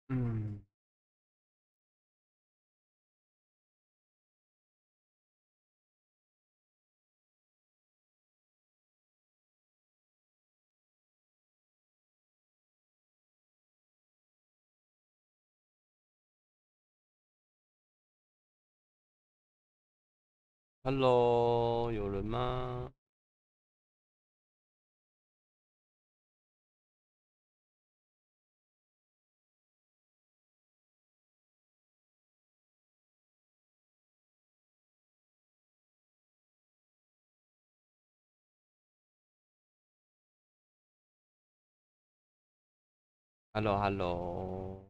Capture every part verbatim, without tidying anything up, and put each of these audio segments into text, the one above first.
嗯，Hello，有人吗？Hello，Hello，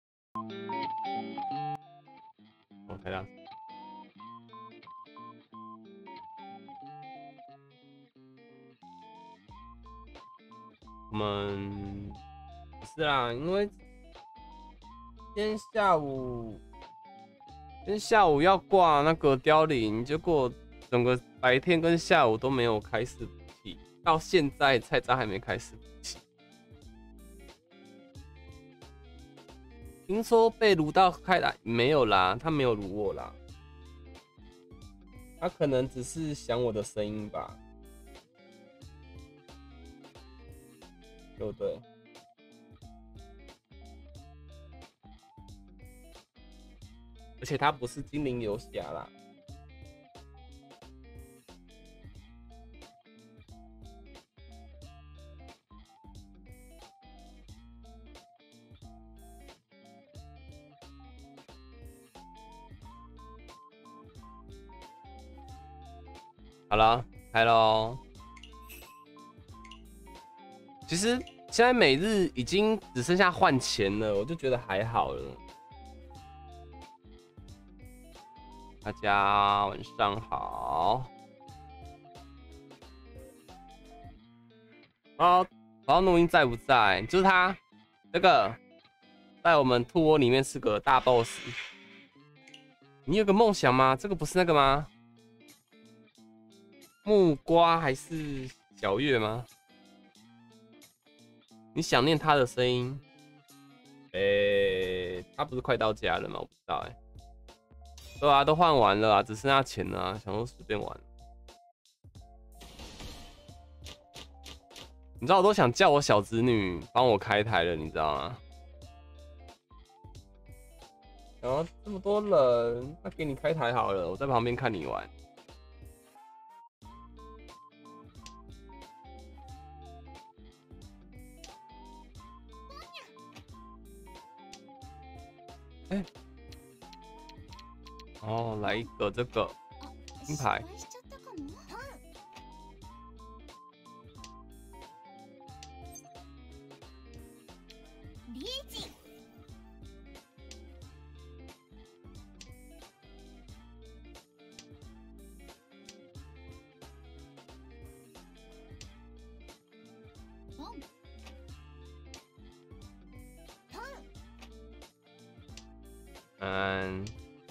我开亮。我们不是啦，因为今天下午，今天下午要挂那个凋零，结果整个白天跟下午都没有开始补气，到现在菜渣还没开始补气。听说被撸到开来，没有啦，他没有撸我啦，他可能只是想我的声音吧，对不对？而且他不是精灵游侠啦。好了，开喽。其实现在每日已经只剩下换钱了，我就觉得还好了。大家晚上好。哦，然后录音在不在？就是他，这个在我们兔窝里面是个大 boss。你有个梦想吗？这个不是那个吗？木瓜还是小月吗？你想念他的声音？诶、欸，他不是快到家了吗？我不知道哎、欸。对啊，都换完了啊，只剩下钱了、啊，想说随便玩。你知道我都想叫我小侄女帮我开台了，你知道吗？然后这么多人，那给你开台好了，我在旁边看你玩。哎、欸，哦，来一个这个金牌。嗯，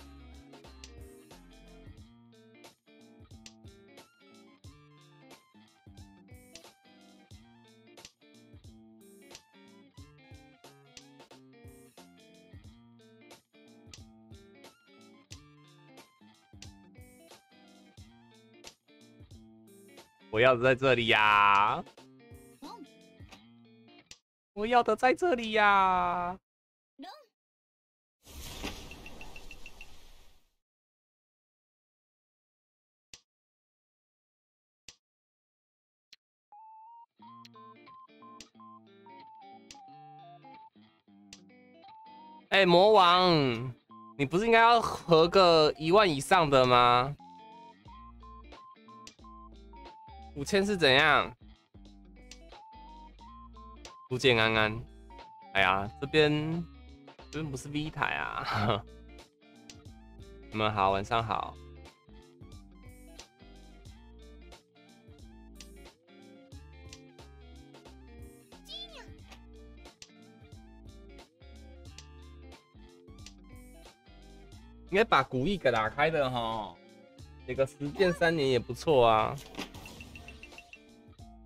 我要的在这里呀！我要的在这里呀！哎、欸，魔王，你不是应该要合个一万以上的吗？五千是怎样？福建安安，哎呀，这边这边不是 V 台啊。你们好，晚上好。应该把古意给打开的哈，写个十剑三年也不错啊。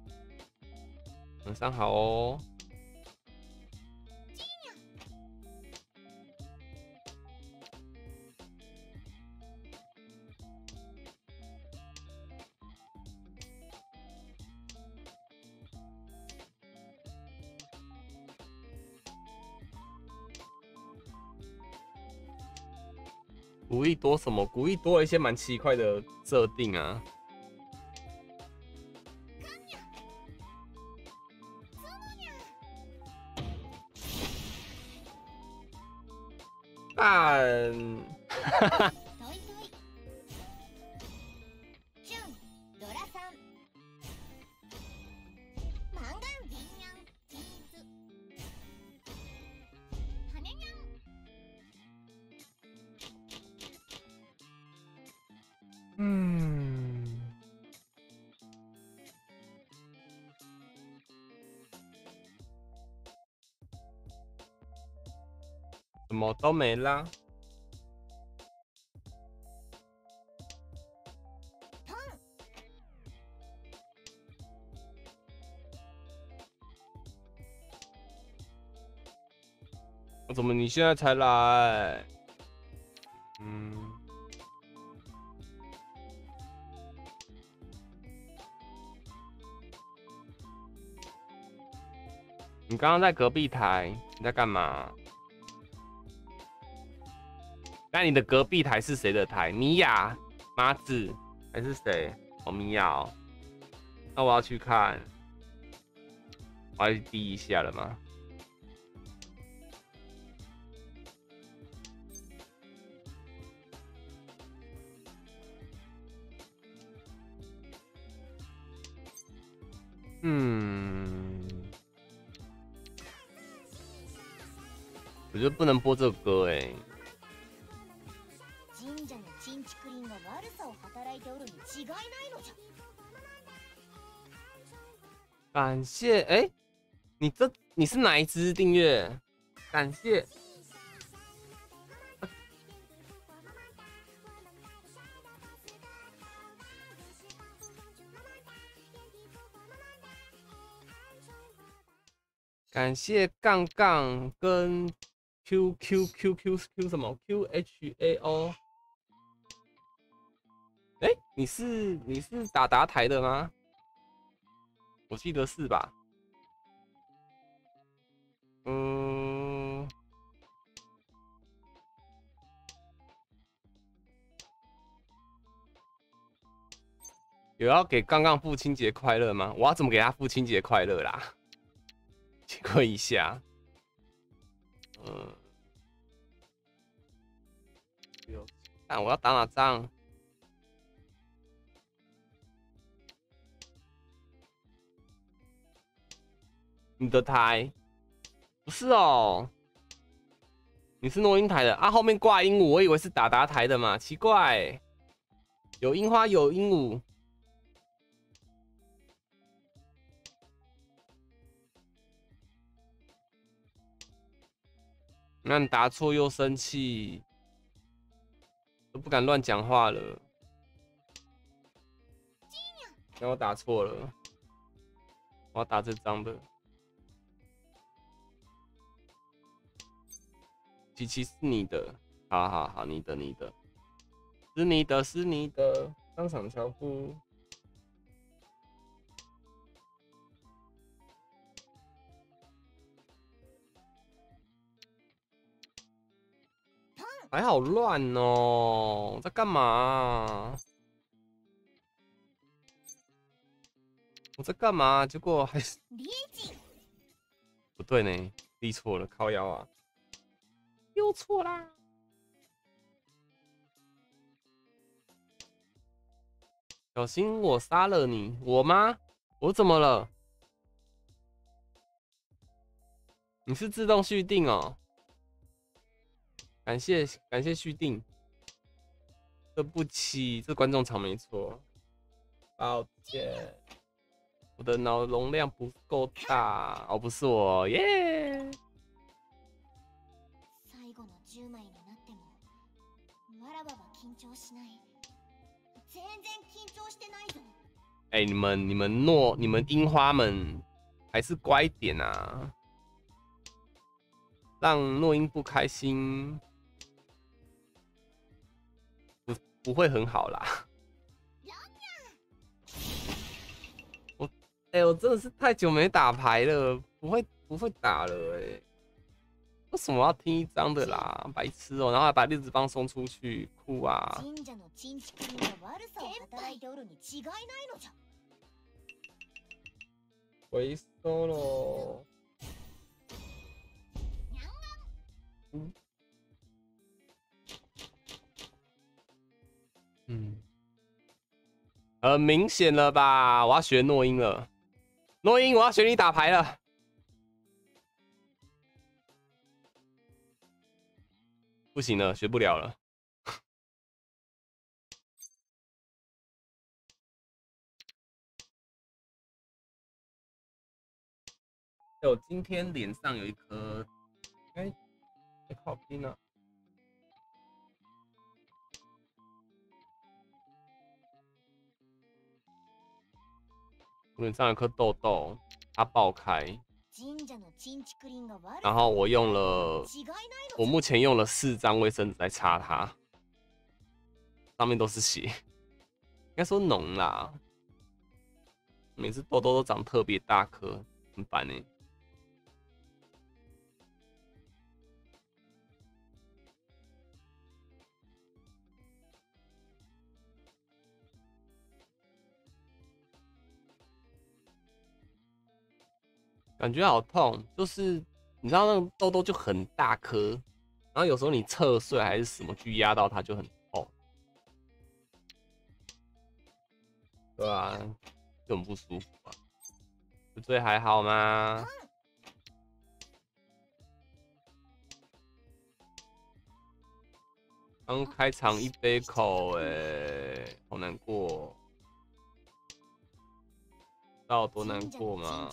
晚上好哦。 古意多什么？古意多了一些蛮奇怪的设定啊。但，哈哈。嗯，什么都没啦。怎么你现在才来？嗯。你刚刚在隔壁台，你在干嘛？那你的隔壁台是谁的台？米娅、麻子还是谁？哦，米娅哦。那我要去看，我要去滴一下了吗？嗯，我觉得不能播这个歌哎、欸。感谢哎、欸，你这你是哪一支订阅？感谢。感谢杠杠跟 Q Q Q Q Q 什么 Q H A O。哎、欸，你是你是打达台的吗？我记得是吧？嗯，有要给杠杠父亲节快乐吗？我要怎么给他父亲节快乐啦？请问一下，嗯，但我要打哪仗？你的台不是哦，你是诺音台的啊？后面挂鹦鹉，我以为是达达台的嘛，奇怪，有樱花有鹦鹉。那你答错又生气，都不敢乱讲话了。那我打错了，我要打这张的。琪琪是你的，好好好，你的你的，是你的，是你的，当场交付。还好乱哦，在干嘛？我在干嘛？结果还是不对呢，立错了，靠腰啊，又错啦。小心我杀了你，我吗？我怎么了？你是自动续订哦。感谢感谢续订，对不起，这观众场没错，抱歉，我的脑容量不够大，哦，不是我耶。哎、欸，你们你们诺你们樱花们还是乖一点啊，让诺英不开心。不会很好啦。我哎、欸，我真的是太久没打牌了，不会不会打了哎、欸。 为什么要听一张的啦？白痴哦、喔！然后还把栗子帮送出去，哭啊！回收喽。嗯。嗯。很明显了吧？我要学诺音了。诺音，我要学你打牌了。不行了，学不了了。我今天脸上有一颗，哎、欸，哎，靠边啊！脸上有颗痘痘，它爆开。然后我用了，我目前用了四张卫生纸在擦它，上面都是血，应该说脓啦。每次痘痘都长特别大颗，很烦哎、欸。感觉好痛，就是你知道那个痘痘就很大颗，然后有时候你侧睡还是什么去压到它就很痛，对啊，就很不舒服啊。不醉还好吗？刚开场一杯口、欸，哎，好难过。知道有多难过吗？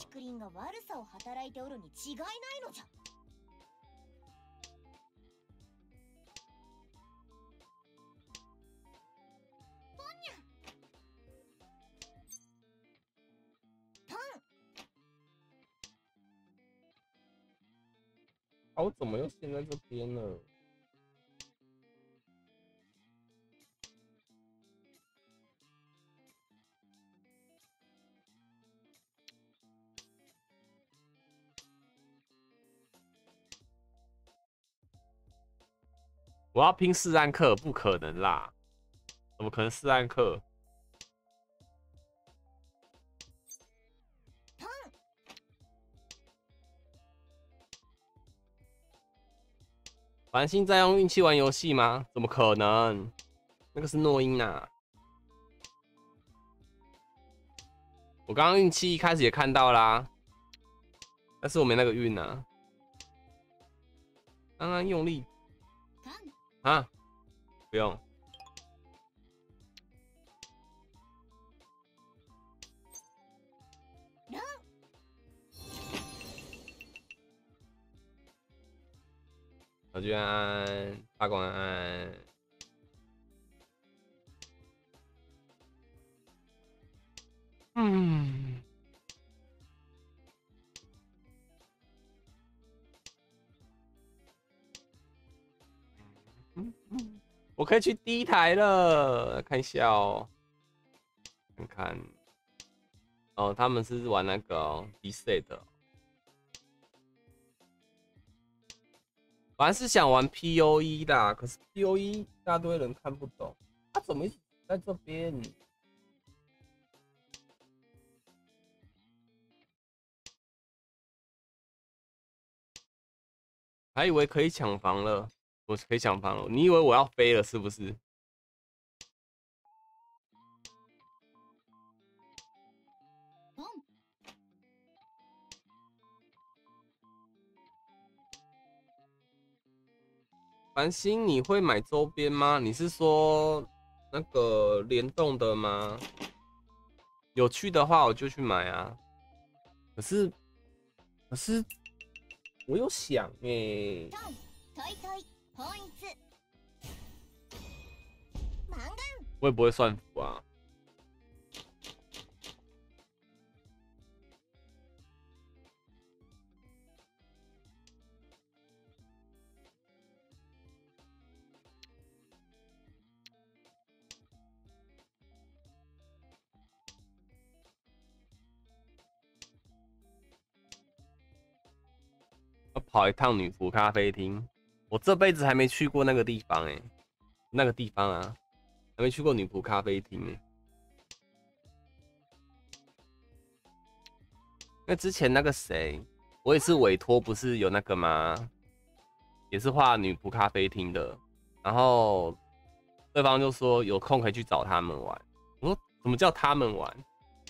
啊，我怎么又陷在这边了？我要拼四暗克，不可能啦！怎么可能四暗克？繁星在用运气玩游戏吗？怎么可能？那个是诺音啊！我刚刚运气一开始也看到啦，但是我没那个运啊。刚刚用力啊，不用。小居安，大广安。嗯。嗯嗯，我可以去第一台了，看一下哦，看看。哦，他们是玩那个哦 D C 的。本来是想玩 P O E 的，可是 P O E 一大堆人看不懂，他怎么一直在这边？还以为可以抢房了，我可以抢房了，你以为我要飞了是不是？繁星，你会买周边吗？你是说那个联动的吗？有趣的话我就去买啊。可是，可是我有想哎、欸，我也不会算符啊。 要跑一趟女仆咖啡厅，我这辈子还没去过那个地方哎、欸，那个地方啊，还没去过女仆咖啡厅哎、欸。因为之前那个谁，我也是委托，不是有那个吗？也是画女仆咖啡厅的，然后对方就说有空可以去找他们玩。我说什么叫他们玩？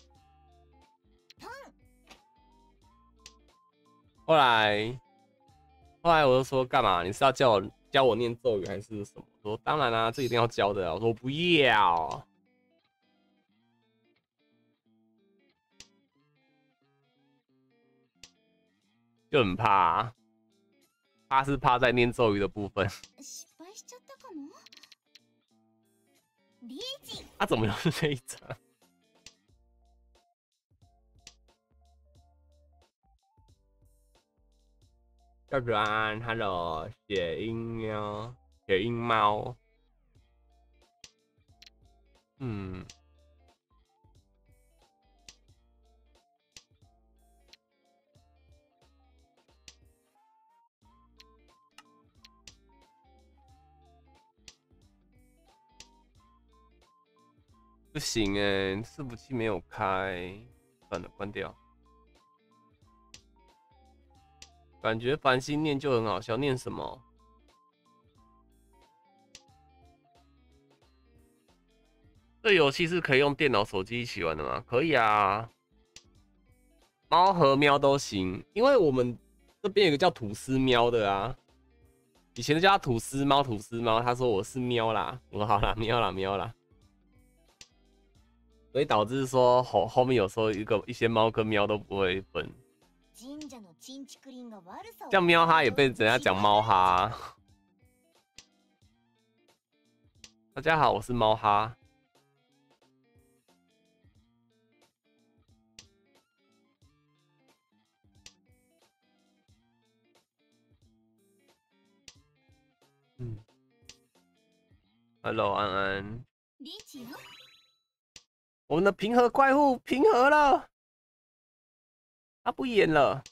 后来后来我就说干嘛？你是要叫我教我念咒语还是什么？我说当然啦、啊，这一定要教的啊。我说我不要，就很怕、啊，怕是怕在念咒语的部分。他、啊、怎么又是这一张？叫软 ，Hello， 血鹰喵，血鹰猫，嗯，不行哎、欸，伺服器没有开，算了，关掉。感觉繁星念就很好笑，念什么？这游戏是可以用电脑、手机一起玩的吗？可以啊，猫和喵都行。因为我们这边有个叫吐司喵的啊，以前叫他吐司猫，吐司猫，他说我是喵啦，我说好啦，喵啦，喵啦。所以导致说后后面有时候一个一些猫跟喵都不会分。像喵哈也被人家讲猫哈。大家好，我是猫哈。嗯 ，Hello 安安。我们的平和怪物平和了，他不演了。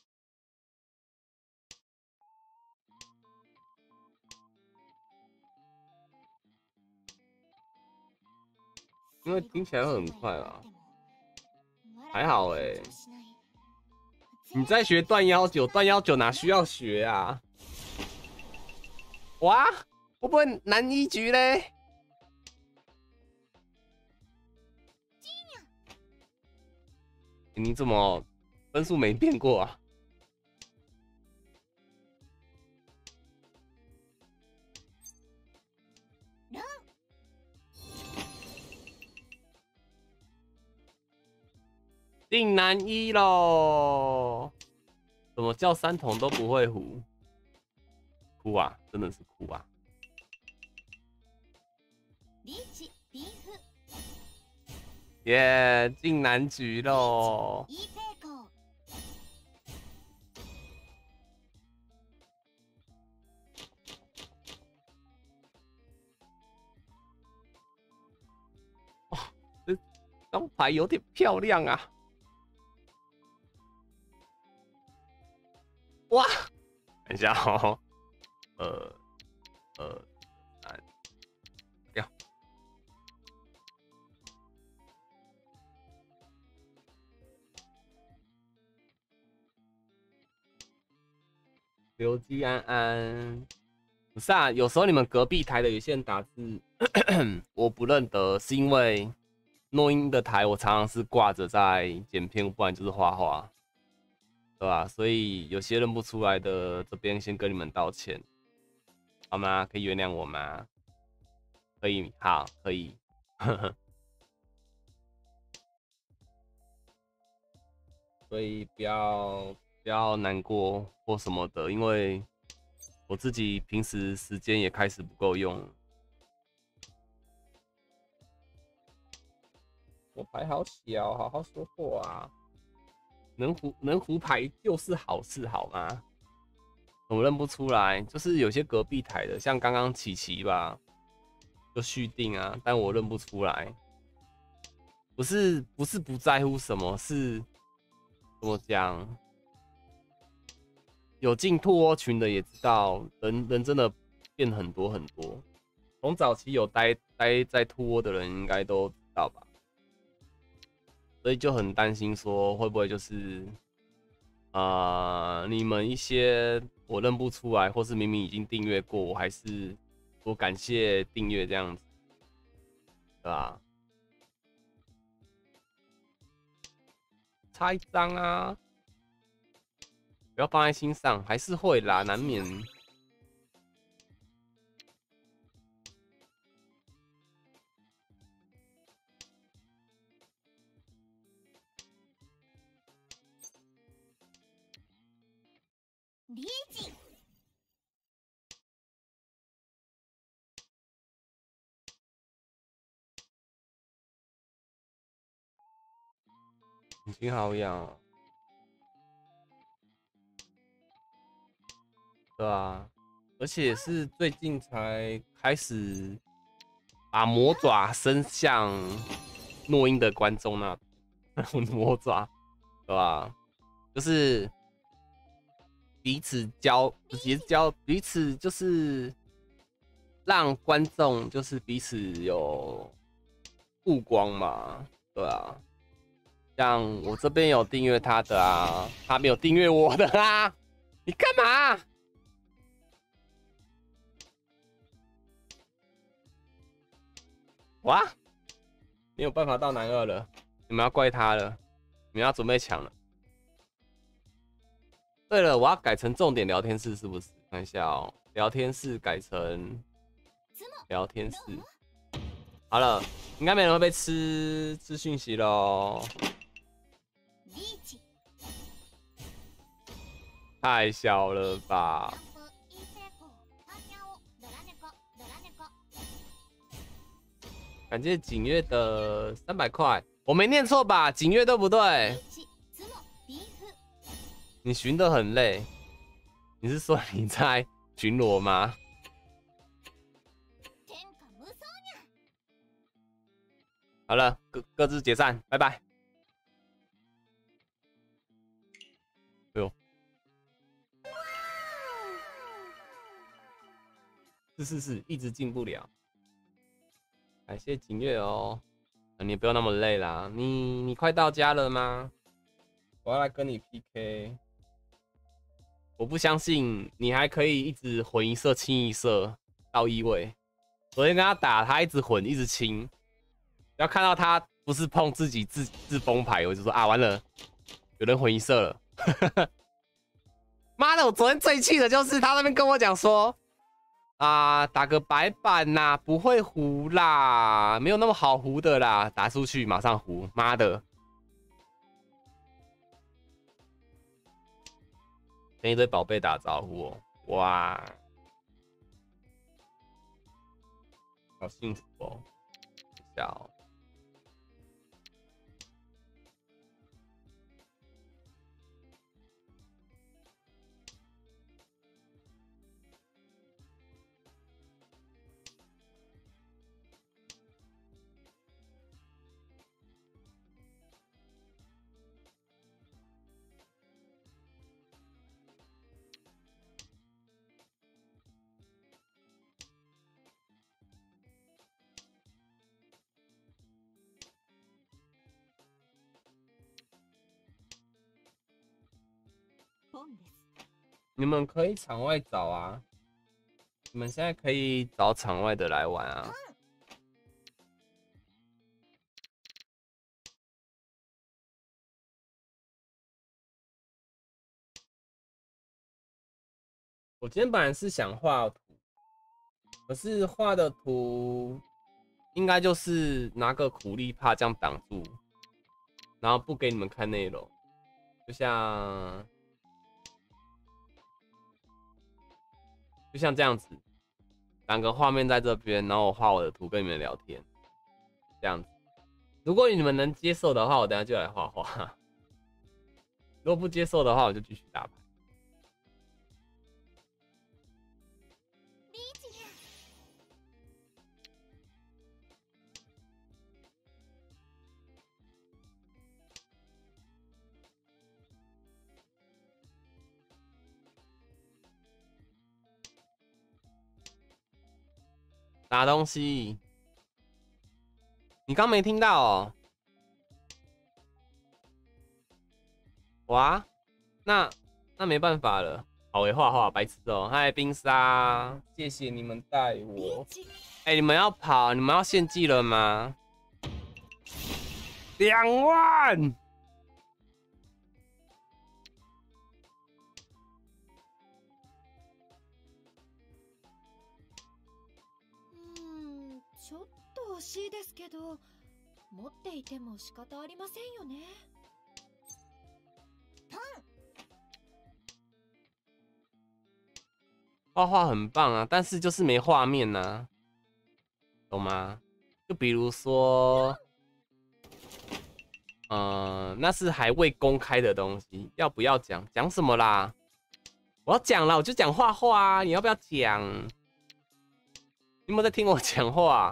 因为听起来会很快啊，还好哎、欸。你在学断幺九，断幺九哪需要学啊？哇，会不会难一局嘞？你怎么分数没变过啊？定男一喽！怎么叫三筒都不会胡？哭啊，真的是哭啊！耶，进男局喽！哦，这张牌有点漂亮啊！哇，等一下哦，呃呃，三，掉。刘基安安，不是啊，有时候你们隔壁台的有些人打字，我不认得，是因为诺音的台我常常是挂着在剪片，不然就是画画。对吧？所以有些认不出来的，这边先跟你们道歉，好吗？可以原谅我吗？可以，好，可以。所以不要不要难过或什么的，因为我自己平时时间也开始不够用。我牌好小，好好说话啊！能胡能胡牌就是好事，好吗？我认不出来，就是有些隔壁台的，像刚刚琪琪吧，就续订啊，但我认不出来。不是不是不在乎什么，是怎么讲？ 有进兔窝群的也知道，人人真的变很多很多。从早期有待待在兔窝的人应该都知道吧，所以就很担心说会不会就是啊、呃，你们一些我认不出来，或是明明已经订阅过，我还是我感谢订阅这样子，对吧？差一张啊，不要放在心上，还是会啦，难免。 リーチ眼睛好痒哦，对啊，而且是最近才开始把魔爪伸向诺英的观众那魔爪，对吧？就是彼此交，彼此交，彼此就是让观众就是彼此有曝光嘛，对啊。像我这边有订阅他的啊，他没有订阅我的啊，你干嘛？哇，没有办法到男二了，你们要怪他了，你们要准备抢了。对了，我要改成重点聊天室，是不是？看一下哦，聊天室改成聊天室。好了，应该没人会被吃吃讯息喽。太小了吧！感谢景月的三百块，我没念错吧？景月对不对？你巡得很累，你是说你在巡逻吗？好了，各各自解散，拜拜。哎呦，是是是，一直进不了。感谢景月哦，你不用那么累啦。你你快到家了吗？我要来跟你 P K。我不相信你还可以一直混一色清一色到一位。昨天跟他打，他一直混一直清，要看到他不是碰自己自自封牌，我就说啊完了，有人混一色了。妈的，我昨天最气的就是他那边跟我讲说啊打个白板呐、啊，不会胡啦，没有那么好胡的啦，打出去马上胡，妈的。跟一堆宝贝打招呼哦，哇，好幸福哦！笑。你们可以场外找啊，你们现在可以找场外的来玩啊。我今天本来是想画图，可是画的图应该就是拿个苦力怕这样挡住，然后不给你们看内容，就像就像这样子，两个画面在这边，然后我画我的图跟你们聊天，这样子。如果你们能接受的话，我等下就来画画；如果不接受的话，我就继续打牌。 啥东西？你刚没听到哦？哇，那那没办法了。好诶，画画白痴哦。嗨，冰沙，谢谢你们带我。哎、欸，你们要跑？你们要献祭了吗？两万！ うんちょっと惜しいですけど持っていても仕方ありませんよね。 画画很棒啊，但是就是没画面呐、啊，懂吗？就比如说，嗯、呃，那是还未公开的东西，要不要讲？讲什么啦？我要讲了，我就讲画画啊，你要不要讲？你有没有在听我讲话？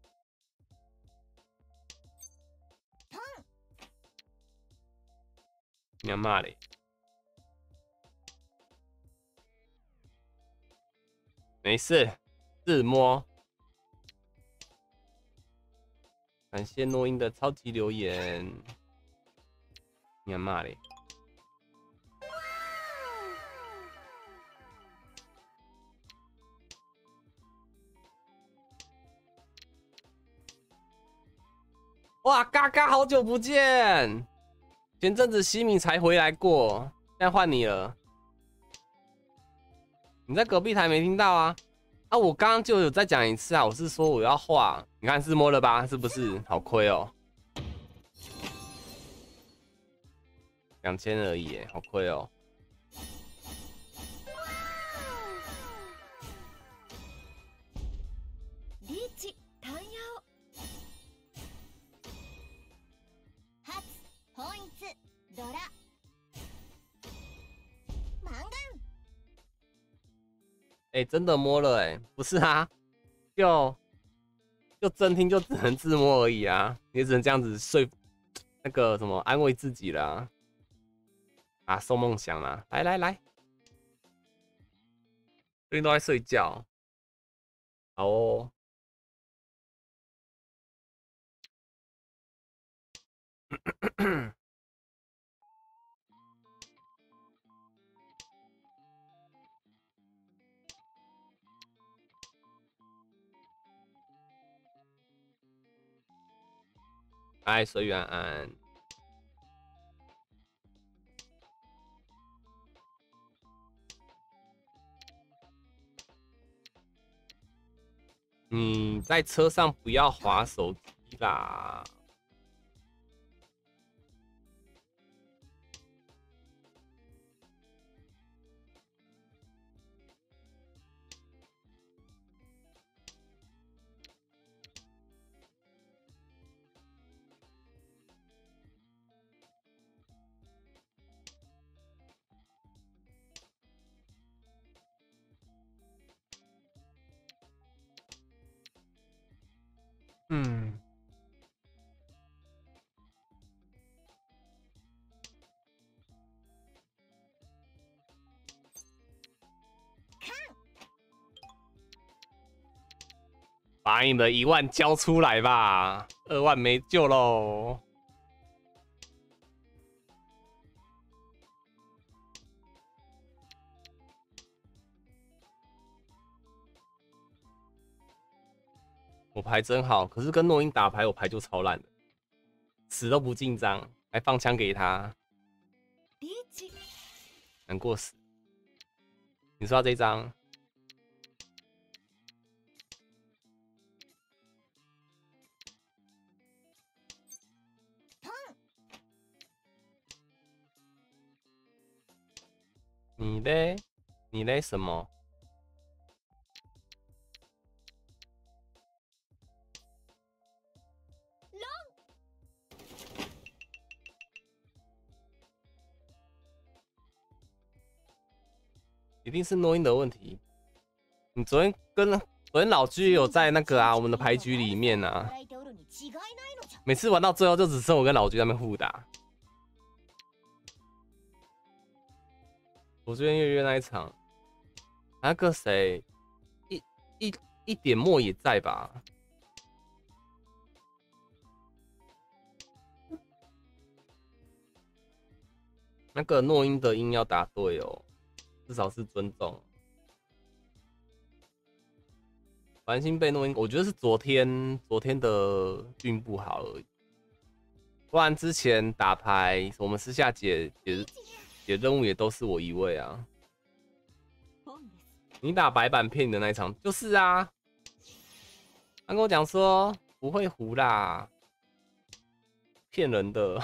你要骂嘞？没事，自摸。感谢诺英的超级留言。你要骂嘞？哇，嘎嘎，好久不见！前阵子西米才回来过，现在换你了。你在隔壁台没听到啊？啊，我刚刚就有再讲一次啊，我是说我要画，你看自摸了吧？是不是？好亏哦，两千而已，好亏哦。 リーチタンヤオ初本一ドラマンガン。 哎、欸，真的摸了哎、欸，不是啊，就就真听就只能自摸而已啊，也只能这样子睡那个什么安慰自己啦，啊，送梦想啦，来来来，最近都在睡觉，好哦。哎，随缘安。你在车上不要滑手机啦。嗯。把你的一万交出来吧，二万没救喽。我牌真好，可是跟诺英打牌，我牌就超烂的，死都不进张，还放枪给他，难过死。你说到这张，你嘞？你嘞什么？一定是诺英的问题。你昨天跟昨天老居有在那个啊，我们的牌局里面啊，每次玩到最后就只剩我跟老居在那边互打。我昨天月月那一场，那个谁，一一一点墨也在吧？那个诺音的音要答对哦，至少是尊重。繁星被诺音，我觉得是昨天昨天的运不好而已，不然之前打牌我们私下解解解任务也都是我一位啊。你打白板骗你的那一场就是啊，他跟我讲说不会胡啦，骗人的。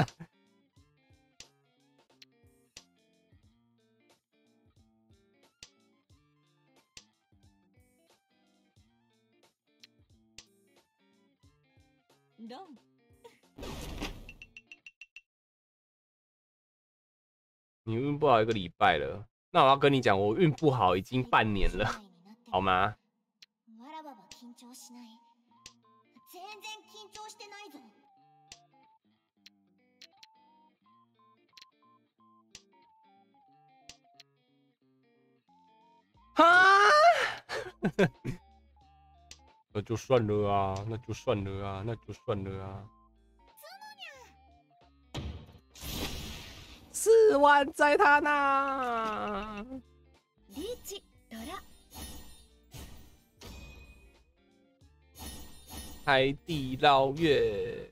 你运不好一个礼拜了，那我要跟你讲，我运不好已经半年了，好吗？哈，那就算了啊，那就算了啊，那就算了啊。四万在他那。海底捞月。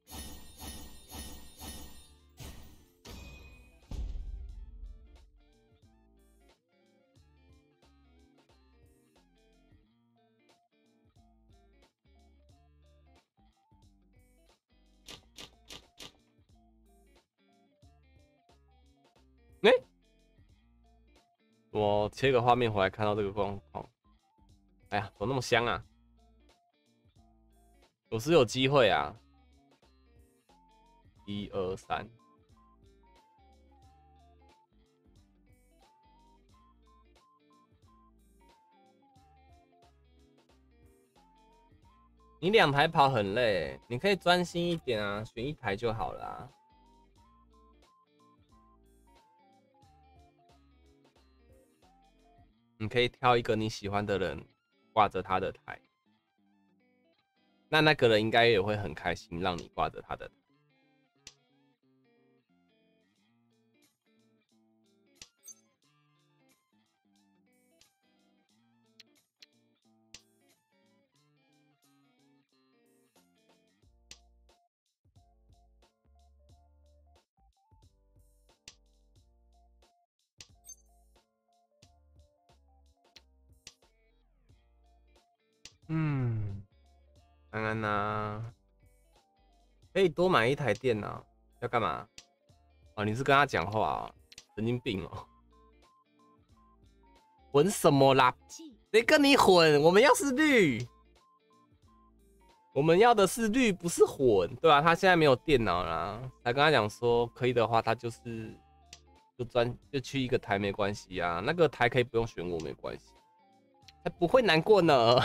哎、欸，我切个画面回来看到这个状况，哎呀，怎么那么香啊？有时有机会啊！一二三，你两台跑很累，你可以专心一点啊，选一台就好了啊。你可以挑一个你喜欢的人，挂着他的台，那那个人应该也会很开心，让你挂着他的台。嗯，安安呐，可以多买一台电脑，要干嘛？哦，你是跟他讲话啊？神经病哦！混什么啦？谁跟你混？我们要是绿，我们要的是绿，不是混，对吧、啊？他现在没有电脑啦，才跟他讲说可以的话，他就是就专就去一个台没关系啊，那个台可以不用选我没关系，才不会难过呢。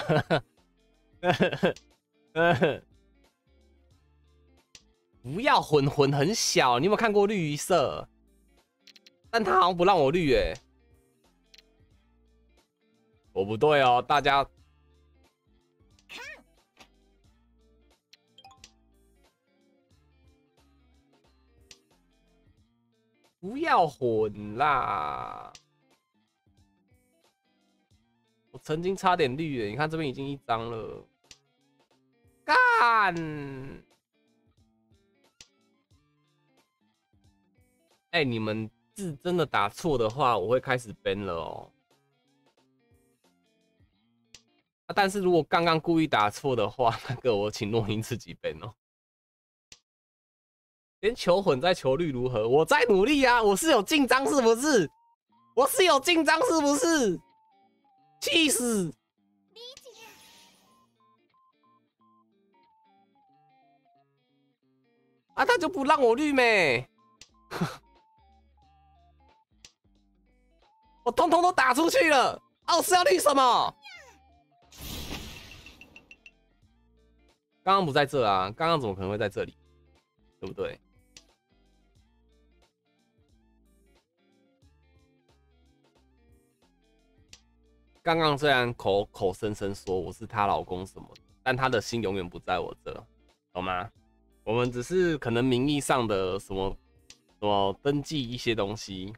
不要混混很小，你有没有看过绿色？但他好像不让我绿诶、欸，我不对哦，大家。不要混啦！我曾经差点绿耶，你看这边已经一张了，干！哎、欸，你们字真的打错的话，我会开始 ban 了哦。啊、但是如果刚刚故意打错的话，那个我请诺音自己 ban 哦。连求混再求绿如何？我在努力啊，我是有进章是不是？我是有进章是不是？气死！啊，他就不让我绿咩？我通通都打出去了，奥斯要绿什么？刚刚不在这啊，刚刚怎么可能会在这里？对不对？刚刚刚虽然口口声声说我是她老公什么的，但她的心永远不在我这，懂吗？我们只是可能名义上的什么什么登记一些东西，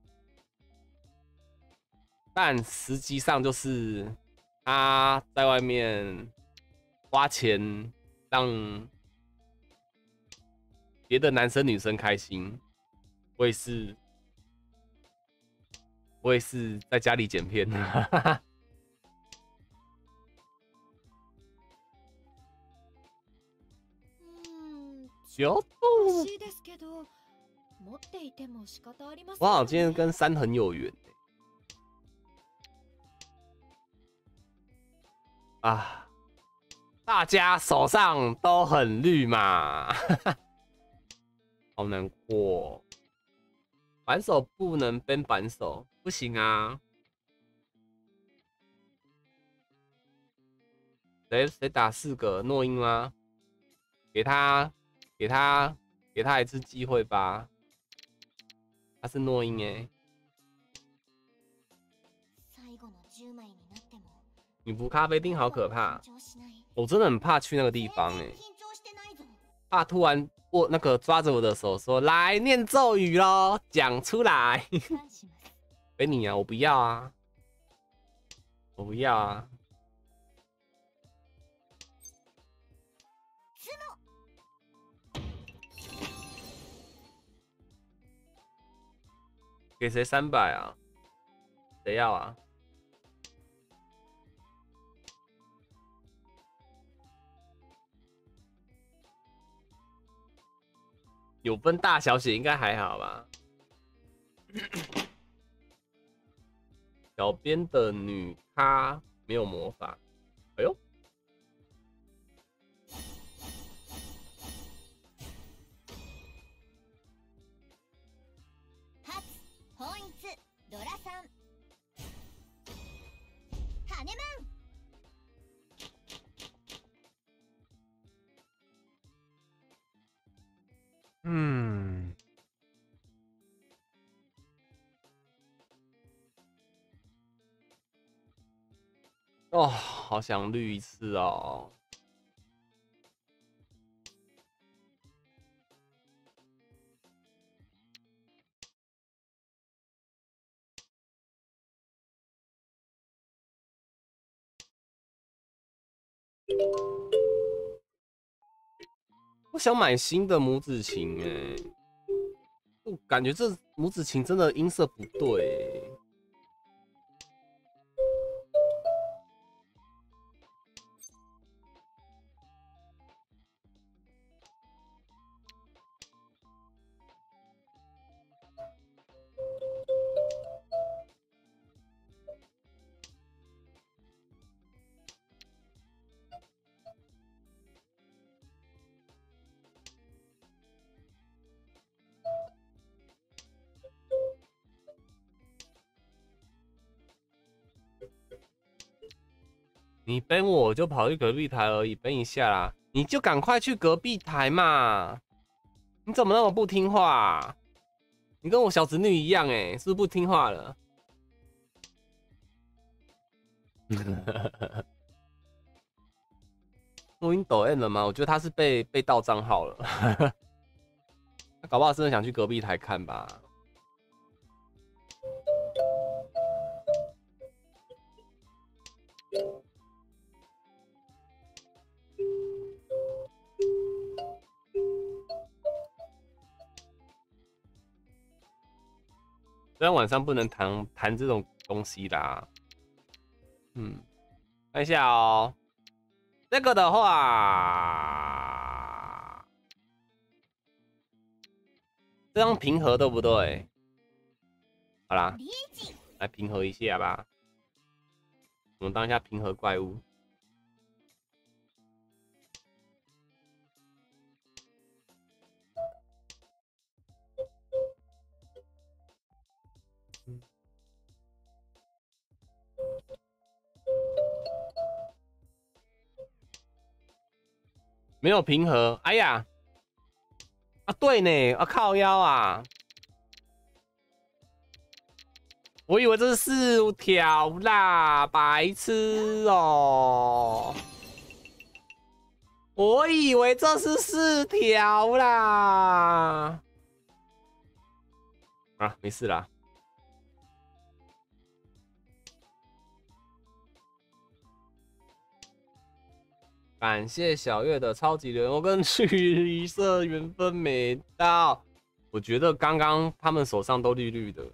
但实际上就是她在外面花钱让别的男生女生开心，我也是。我也是在家里剪片，小度。我好，今天跟山很有缘、欸、啊！大家手上都很绿嘛，好难过。反手不能奔反手，不行啊！谁谁打四个诺英吗？给他，给他，给他一次机会吧。他是诺英哎。女仆咖啡厅好可怕，我真的很怕去那个地方哎，怕突然握那个抓着我的手说来念咒语咯，讲出来。给你啊，我不要啊，我不要啊。给谁三百啊？谁要啊？有分大小写，应该还好吧？小编的女咖没有魔法，哎呦！嗯，哦，好想绿一次哦。我想买新的母子琴哎、欸，我感觉这母子琴真的音色不对、欸。你奔我就跑去隔壁台而已，奔一下啦，你就赶快去隔壁台嘛！你怎么那么不听话啊？你跟我小侄女一样哎、欸，是不是不听话了？录音抖 M 了吗？我觉得他是被被盗账号了，他搞不好真的想去隔壁台看吧。虽然晚上不能谈谈这种东西啦，嗯，看一下哦。这个的话，这张平和对不对？好啦，来平和一下吧。我们当一下平和怪物。没有平和，哎呀，啊对呢，啊靠腰啊， 我以为这是四条啦，白痴哦！我以为这是四条啦。啊，没事啦。感谢小月的超级留言，我跟距离色缘分没到。我觉得刚刚他们手上都绿绿的。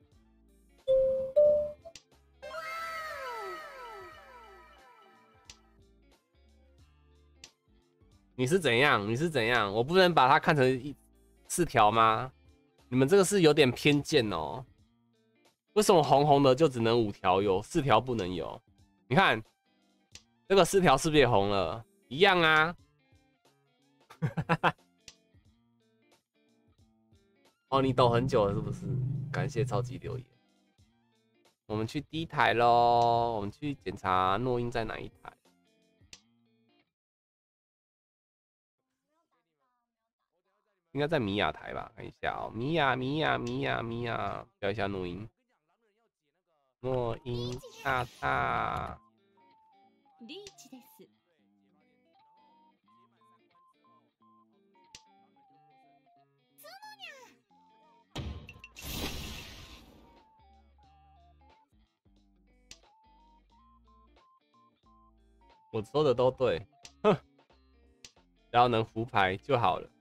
你是怎样？你是怎样？我不能把它看成一四条吗？你们这个是有点偏见哦。为什么红红的就只能五条有，四条不能有？你看这个四条是不是也红了？一样啊。哦，你抖很久了是不是？感谢超级留言。我们去第一台咯，我们去检查诺音在哪一台。应该在米亚台吧？看一下哦，米亚米亚米亚米亚，调一下诺音。诺音大大。 リーチです。 我说的都对，哼，只要能胡牌就好了。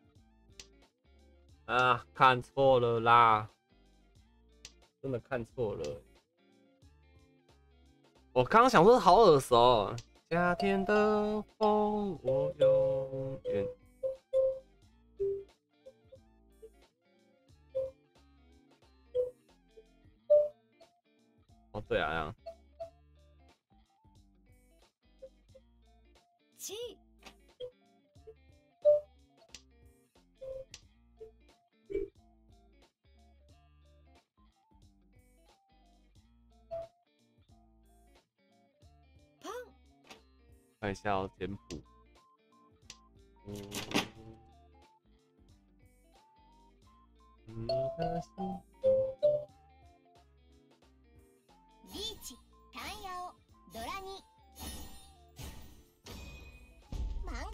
啊，看错了啦，真的看错了。我刚刚想说好耳熟哦，夏天的风，我永远。哦，对啊，这样。 七。パン。 看一下哦，简谱。嗯，你的心。 リーチ、タンヤオ、ドラに。マンガン。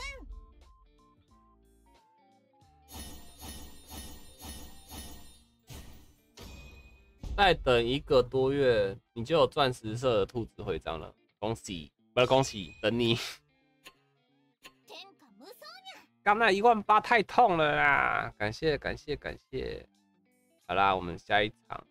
再等一个多月，你就有钻石色的兔子徽章了，恭喜！不是恭喜，等你。刚那一万八太痛了啦！感谢感谢感谢。好啦，我们下一场。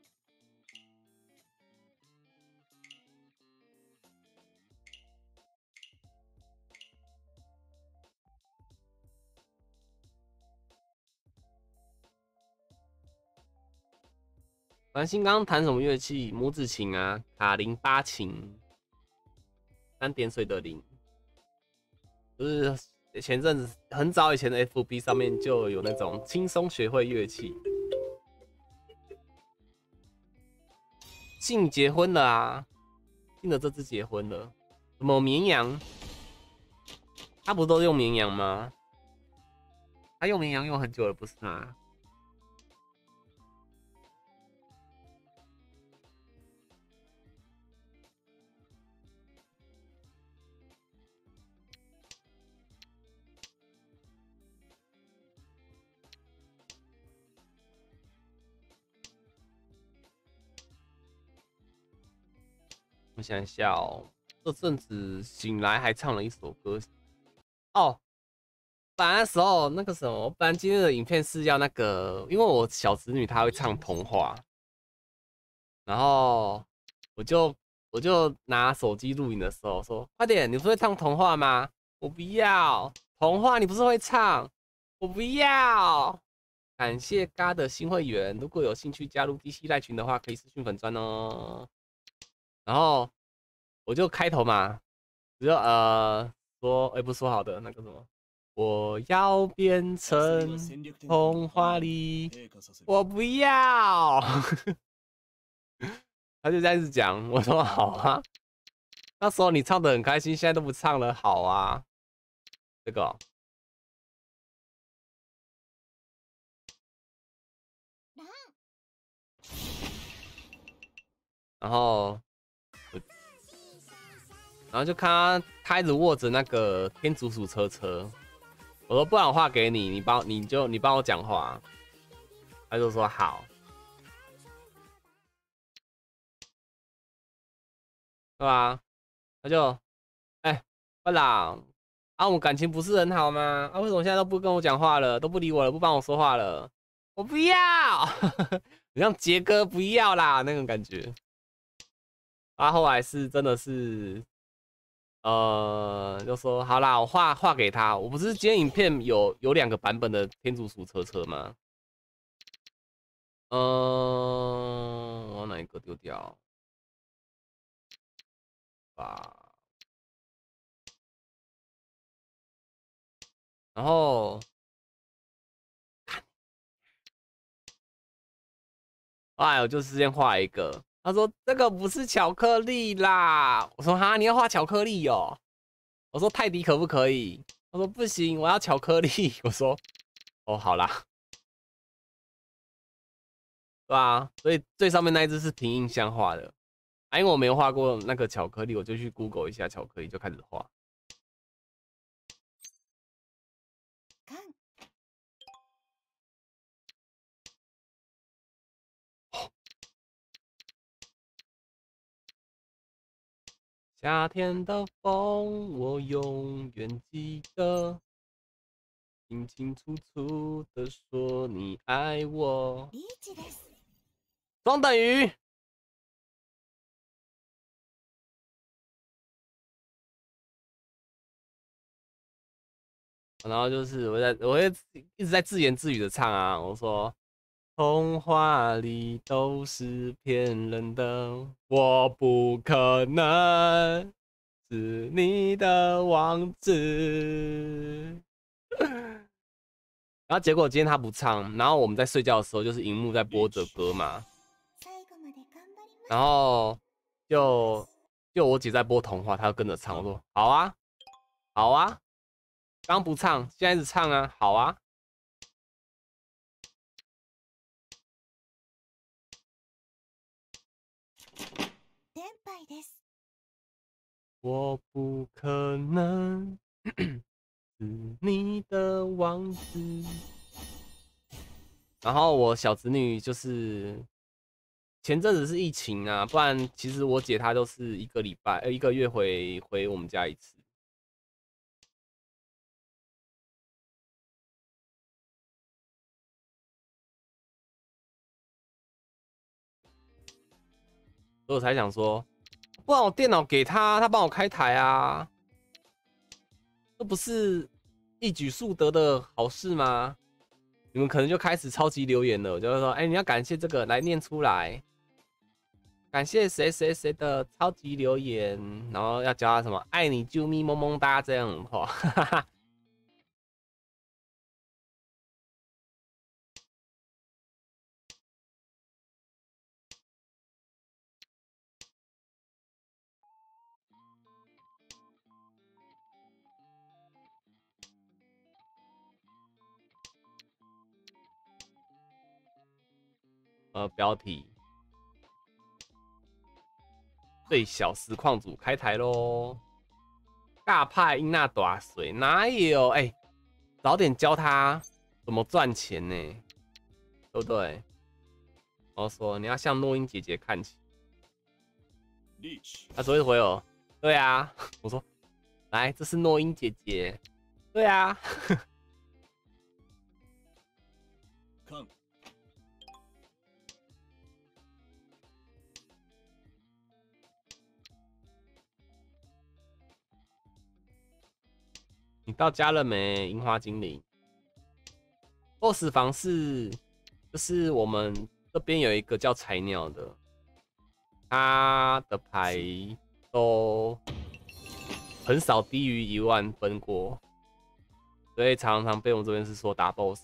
蓝星刚刚弹什么乐器？拇指琴啊，卡林巴琴，三点水的零，就是前阵子很早以前的 F B 上面就有那种轻松学会乐器。信结婚了啊，信的这次结婚了。什么绵羊？他不都用绵羊吗？他用绵羊用很久了，不是吗？我想一下哦，这阵子醒来还唱了一首歌哦。本来那时候那个什么，本来今天的影片是要那个，因为我小侄女她会唱童话，然后我就我就拿手机录影的时候说：“快点，你不是会唱童话吗？我不要童话，你不是会唱，我不要。”感谢嘎的新会员，如果有兴趣加入 D C 赖群的话，可以私讯粉专哦。然后我就开头嘛，我就呃说，哎、欸，不是说好的那个什么，我要变成童话里，我不要。他就这样子讲，我说好啊。那时候你唱得很开心，现在都不唱了，好啊。这个、哦。 然后我，然后就看他他一直握着那个天竺鼠车车，我说不然我画给你，你帮你就你帮我讲话，他就说好，对吧？他就哎，班长，啊我们感情不是很好吗？啊为什么现在都不跟我讲话了，都不理我了，不帮我说话了？我不要，你像杰哥不要啦那种感觉。啊，后来是真的是，呃，就说好啦，我画画给他。我不是今天影片有有两个版本的天竺鼠车车吗？嗯、呃，我哪一个丢掉？吧。然后，后来我就先画一个。他说这个不是巧克力啦。我说哈，你要画巧克力哦。我说泰迪可不可以？他说不行，我要巧克力。我说哦，好啦。对啊，所以最上面那一只是凭印象画的，啊，因为我没有画过那个巧克力，我就去 Google 一下巧克力，就开始画。夏天的风，我永远记得，清清楚楚的说你爱我。双等于。然后就是我在我会一直在自言自语的唱啊，我说童话里都是骗人的，我不可能是你的王子。然后结果今天他不唱，然后我们在睡觉的时候就是荧幕在播着歌嘛，然后就就我姐在播童话，她就跟着唱，我说好啊，好啊。刚不唱，现在是唱啊，好啊。我不可能是你的王子。然后我小侄女就是前阵子是疫情啊，不然其实我姐她都是一个礼拜呃一个月回回我们家一次。所以我才想说，不然我电脑给他，他帮我开台啊，这不是一举数得的好事吗？你们可能就开始超级留言了，我就会说，哎、欸，你要感谢这个，来念出来，感谢谁谁谁的超级留言，然后要教他什么爱你啾咪萌萌哒这样的话，哈哈。呃，标题最小实况组开台喽！大派英娜大水哪有？哎、欸，早点教他怎么赚钱呢，对不对？我说你要向诺英姐姐看齐。他昨天回我，对啊，我说来，这是诺英姐姐，对啊。你到家了没，樱花精灵 ？boss 房是，就是我们这边有一个叫柴鸟的，他的牌都很少低于一万分过，所以常常被我们这边是说打 boss。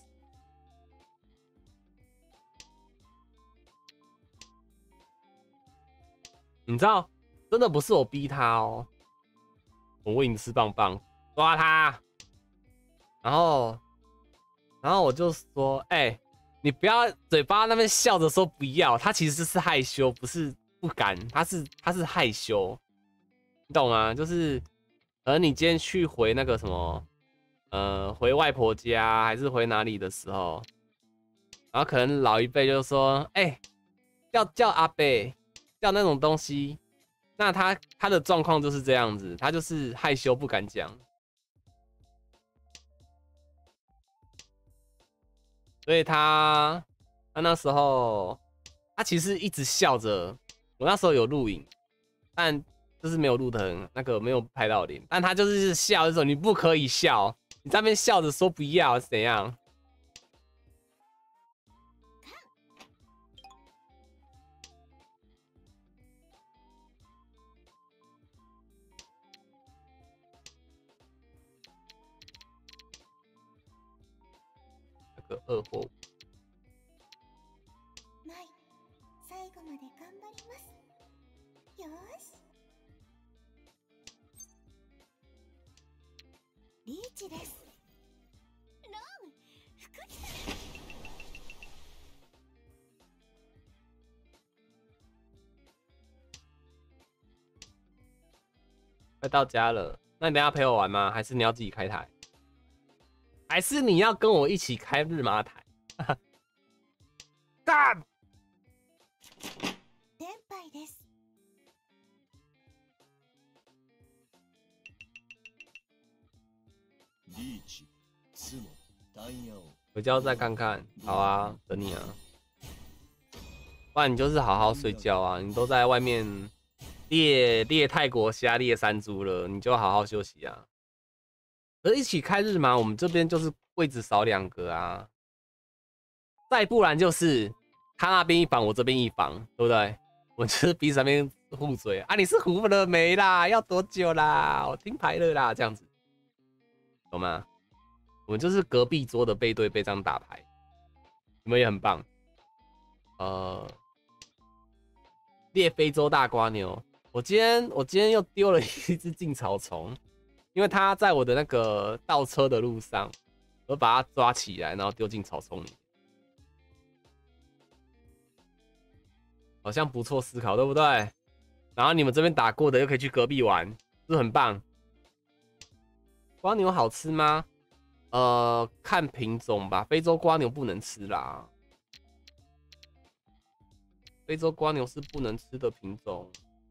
你知道，真的不是我逼他哦，我喂你吃棒棒。抓他，然后，然后我就说，哎、欸，你不要嘴巴那边笑着说不要，他其实是害羞，不是不敢，他是他是害羞，你懂吗？就是可能你今天去回那个什么，呃，回外婆家还是回哪里的时候，然后可能老一辈就说，哎、欸，叫叫阿伯，叫那种东西，那他他的状况就是这样子，他就是害羞不敢讲，所以他他那时候他其实一直笑着，我那时候有录影，但就是没有录的很那个没有拍到脸，但他就是笑的时候，你不可以笑，你在那边笑着说不要是怎样？那个二货。 ない最後まで頑張りますよーしリーチですロン福来た快到家了，那你等一下陪我玩吗？还是你要自己开台？还是你要跟我一起开日麻台？干！ 天杯ですリーチ、ツモ、ダイヤを。 回家再看看，好啊，等你啊。不然你就是好好睡觉啊，你都在外面猎猎泰国虾、猎山猪了，你就好好休息啊。而一起开日麻，我们这边就是位置少两个啊。再不然就是他那边一房，我这边一房，对不对？我们就是彼此那边互嘴啊。你是胡了没啦？要多久啦？我听牌了啦，这样子，懂吗？我们就是隔壁桌的背对背这样打牌，你们也很棒。呃，猎非洲大瓜牛，我今天我今天又丢了一只劲草虫，因为它在我的那个倒车的路上，我把它抓起来，然后丢进草丛里。好像不错思考，对不对？然后你们这边打过的又可以去隔壁玩，是不是很棒？瓜牛好吃吗？呃，看品种吧，非洲瓜牛不能吃啦。非洲瓜牛是不能吃的品种。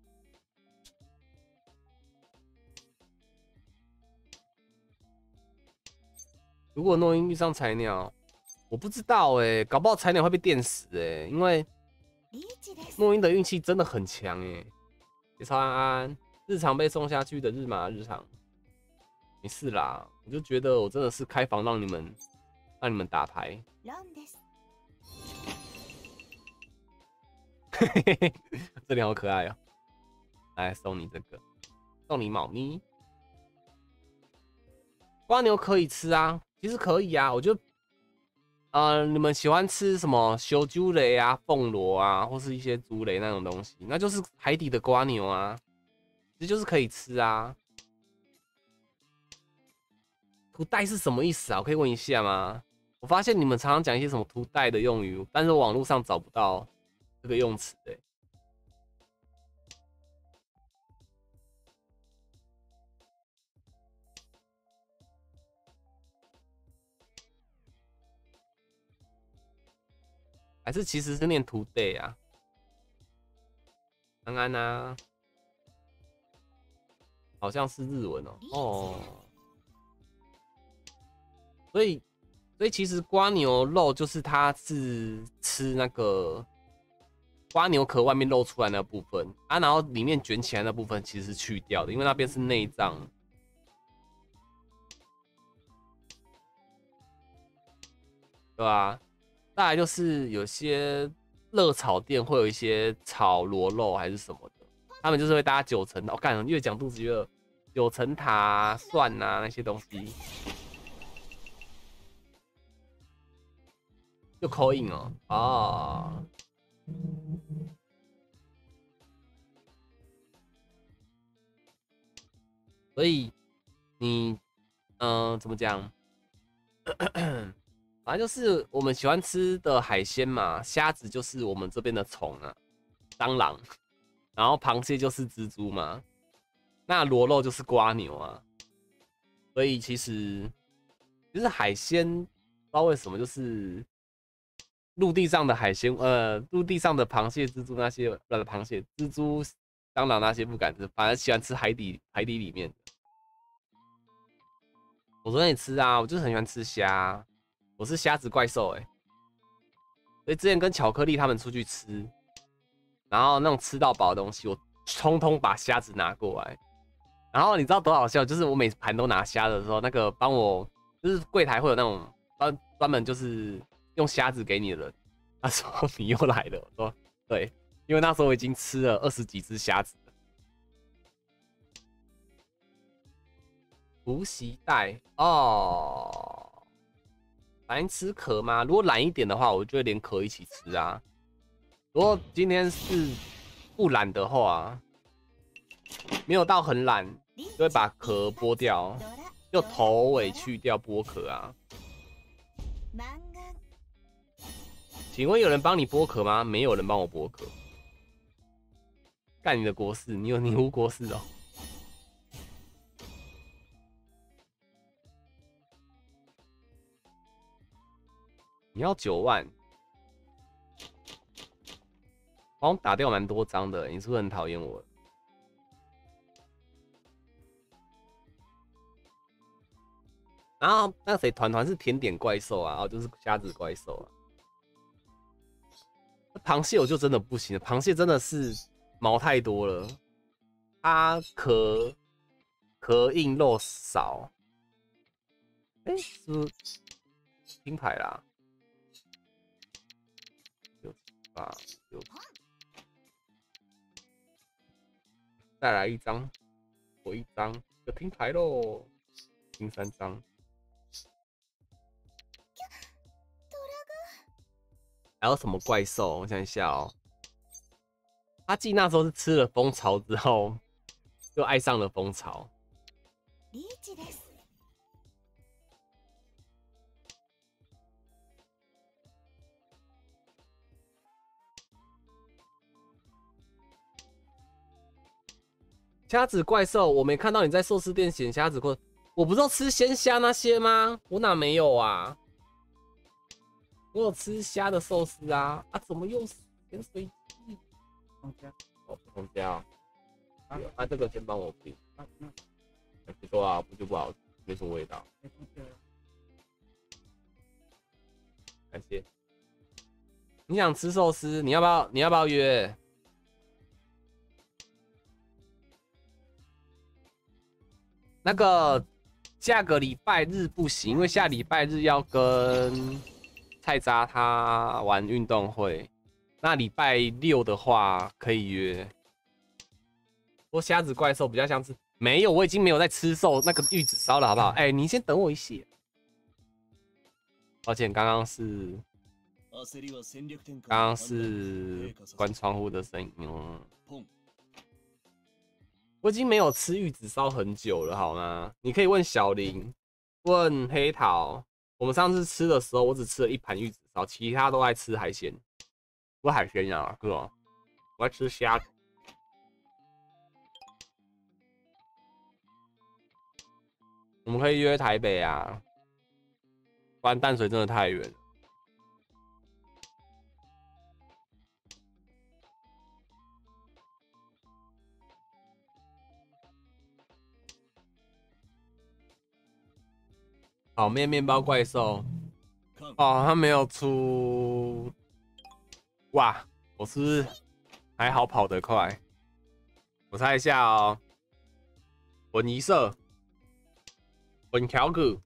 如果诺因遇上菜鸟，我不知道哎、欸，搞不好菜鸟会被电死哎、欸，因为诺因的运气真的很强哎、欸。别超安安，日常被送下去的日麻日常。没事啦，我就觉得我真的是开房让你们让你们打牌。这里好可爱哦、喔！来送你这个，送你猫咪。瓜牛可以吃啊，其实可以啊。我就呃，你们喜欢吃什么小猪雷啊、凤螺啊，或是一些猪雷那种东西，那就是海底的瓜牛啊，其实就是可以吃啊。图带是什么意思啊？我可以问一下吗？我发现你们常常讲一些什么图带的用语，但是网络上找不到这个用词欸。还是其实是念图带啊？安安啊，好像是日文哦、喔。哦。所以，所以其实瓜牛肉就是它是吃那个瓜牛壳外面露出来那部分啊，然后里面卷起来那部分其实是去掉的，因为那边是内脏，对吧？再来就是有些热炒店会有一些炒螺肉还是什么的，他们就是会搭九层，我干，越讲肚子越饿，九层塔、啊、蒜啊那些东西。就口音哦，啊，所以你，嗯、呃，怎么讲？反正就是我们喜欢吃的海鲜嘛，虾子就是我们这边的虫啊，蟑螂， 然后螃蟹就是蜘蛛嘛，那螺肉就是瓜牛啊。所以其实就是海鲜，不知道为什么就是陆地上的海鲜，呃，陆地上的螃蟹、蜘蛛那些，不是螃蟹、蜘蛛、蟑螂那些不敢吃，反而喜欢吃海底海底里面的。我昨天也吃啊，我就是很喜欢吃虾，我是虾子怪兽哎、欸。所以之前跟巧克力他们出去吃，然后那种吃到饱的东西，我通通把虾子拿过来。然后你知道多好笑？就是我每盘都拿虾的时候，那个帮我就是柜台会有那种专专门就是用虾子给你的人，他说你又来了，我说对，因为那时候我已经吃了二十几只虾子了。无锡带哦，反正吃壳吗？如果懒一点的话，我就会连壳一起吃啊。如果今天是不懒的话，没有到很懒。就会把壳剥掉，就头尾去掉剥壳啊。请问有人帮你剥壳吗？没有人帮我剥壳。干你的国事，你有你无国事哦。你要九万，好像打掉蛮多张的，你是不是很讨厌我？然后那个谁团团是甜点怪兽啊，然后就是虾子怪兽啊。螃蟹我就真的不行了，螃蟹真的是毛太多了，它壳壳硬肉少。哎、欸，是不是金牌啦？六八六，再来一张，我一张，就拼牌喽，拼三张。还有什么怪兽？我想一下哦。阿纪那时候是吃了蜂巢之后，就爱上了蜂巢。虾子怪兽，我没看到你在寿司店选虾子怪，我不是要吃鲜虾那些吗？我哪没有啊？我有吃虾的寿司啊，啊，怎么又是咸水鸡？同家哦，不同家哦。啊，啊这个先帮我拼。啊，嗯，不错啊，不就不好吃，没什么味道。感谢。你想吃寿司？你要不要？你要不要约？那个下个礼拜日不行，因为下礼拜日要跟菜渣他玩运动会。那礼拜六的话可以约。我虾子怪兽比较像是没有，我已经没有在吃寿那个玉子烧了，好不好？哎、欸，你先等我一些。抱歉，刚刚是刚刚是关窗户的声音。嗯我已经没有吃玉子烧很久了，好吗？你可以问小林，问黑桃。我们上次吃的时候，我只吃了一盘玉子烧，其他都爱吃海鲜。不是海鲜啊，是吧？我爱吃虾。我们可以约台北啊，不然淡水真的太远了。好面面包怪兽，哦，他没有出，哇，我是不是还好跑得快？我猜一下哦，混一色，混条骨。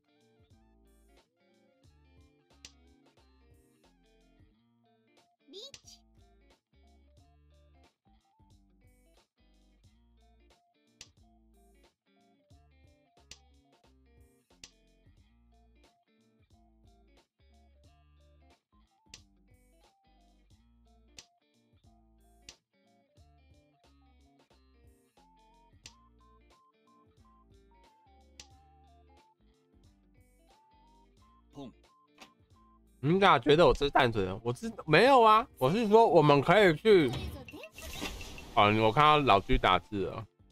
你俩觉得我吃淡水的？我知没有啊，我是说我们可以去哦，我看到老居打字了。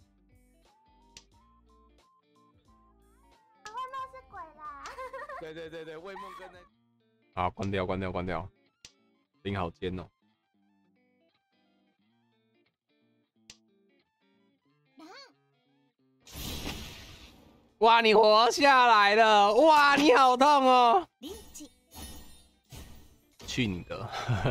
会梦是鬼啦。 对对对对，魏梦跟那……好，关掉关掉关掉，声好尖哦。哇，你活下来了！哇，你好痛哦！ リーチ。 去你的！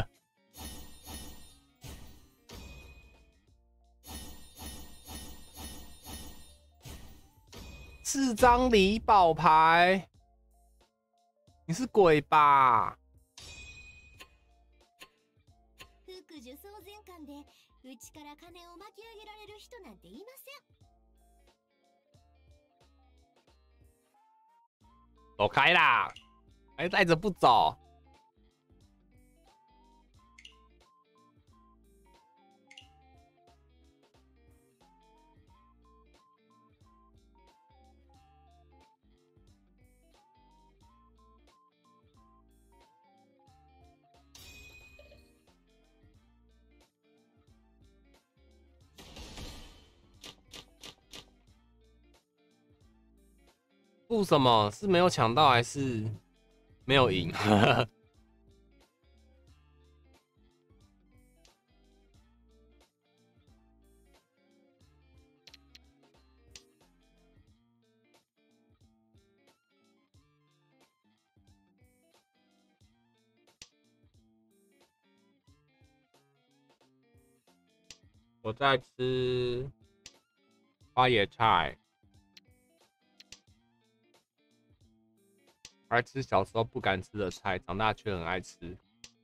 四张离宝牌，你是鬼吧？ フーク呪詛全巻で内から金を巻き上げられる人なんていません。 走开啦！还带着不走。负什么？是没有抢到还是没有赢？我在吃花椰菜。爱吃小时候不敢吃的菜，长大却很爱吃。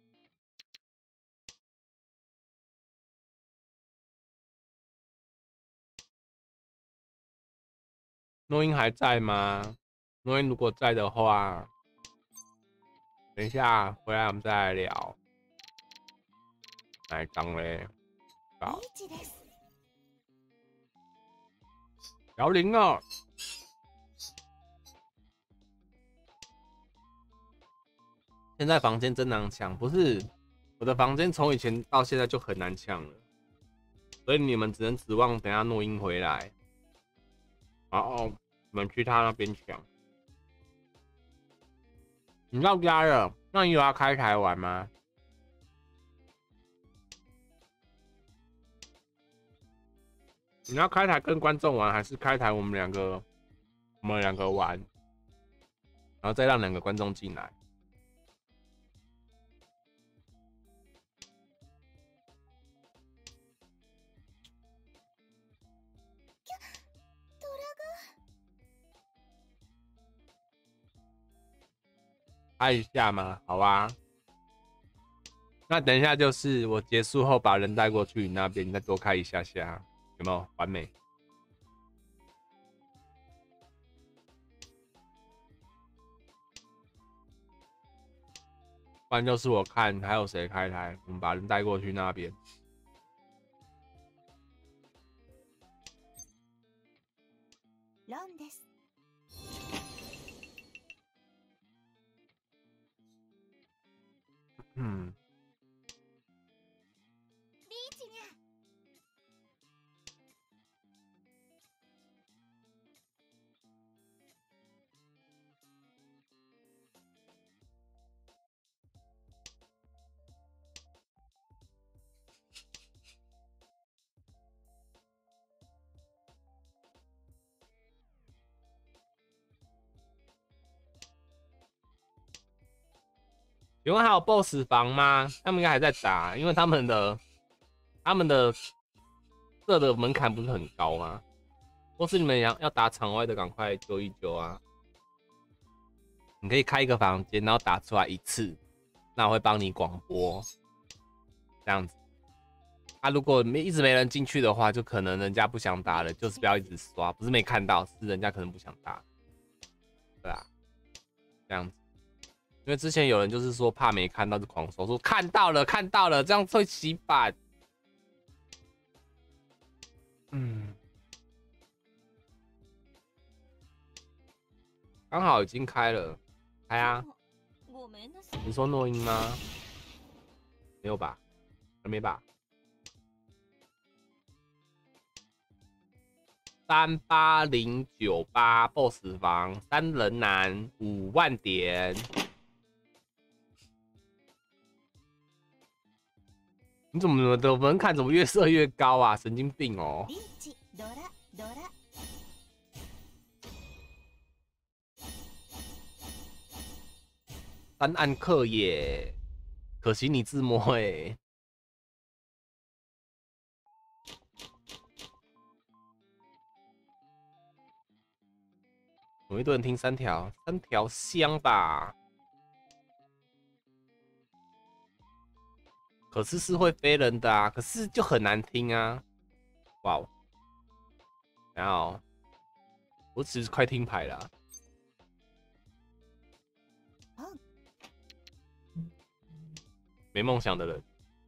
诺英还在吗？诺英如果在的话，等一下回来我们再来聊。哪一张嘞？好，摇铃了。现在房间真难抢，不是我的房间从以前到现在就很难抢了，所以你们只能指望等下诺英回来，然后你们去他那边抢。你到家了，那你有要开台玩吗？你要开台跟观众玩，还是开台我们两个我们两个玩，然后再让两个观众进来？开一下吗？好吧。那等一下就是我结束后把人带过去你那边，你再多开一下下，有没有完美？不然就是我看还有谁开台，我们把人带过去那边。 ロンです。 嗯。 リーチにゃ。 请问还有 boss 房吗？他们应该还在打，因为他们的他们的设的门槛不是很高吗？或是你们要要打场外的，赶快揪一揪啊！你可以开一个房间，然后打出来一次，那我会帮你广播，这样子。啊，如果没一直没人进去的话，就可能人家不想打了，就是不要一直刷，不是没看到，是人家可能不想打，对啊，这样子。因为之前有人就是说怕没看到就狂说，说看到了看到了，这样会洗版。嗯，刚好已经开了，开啊！你说诺音吗？没有吧？还没吧？ 三八零九八 boss 房三人男五万点。你怎么的门槛怎么越设越高啊？神经病哦！ リーチドラドラ三暗克耶，可惜你自摸哎、欸。有一堆人听三条，三条香吧？可是是会飞人的啊，可是就很难听啊！哇哦，然后我只是快听牌了、啊，没梦想的人。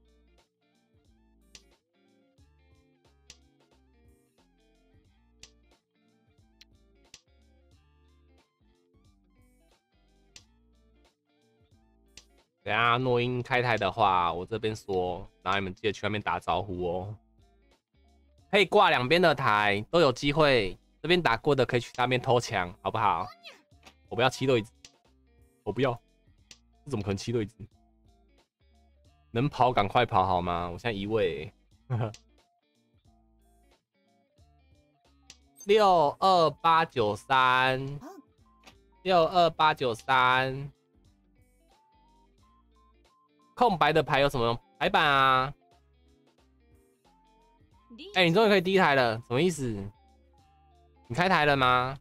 等下诺音开台的话，我这边说，然后你们记得去外面打招呼哦。可以挂两边的台，都有机会。这边打过的可以去那边偷抢，好不好？我不要七对子，我不要，这怎么可能七对子？能跑赶快跑好吗？我现在一位、欸。六二八九三，六二八九三。空白的牌有什么用？排版啊！哎、欸，你终于可以第一台了，什么意思？你开台了吗？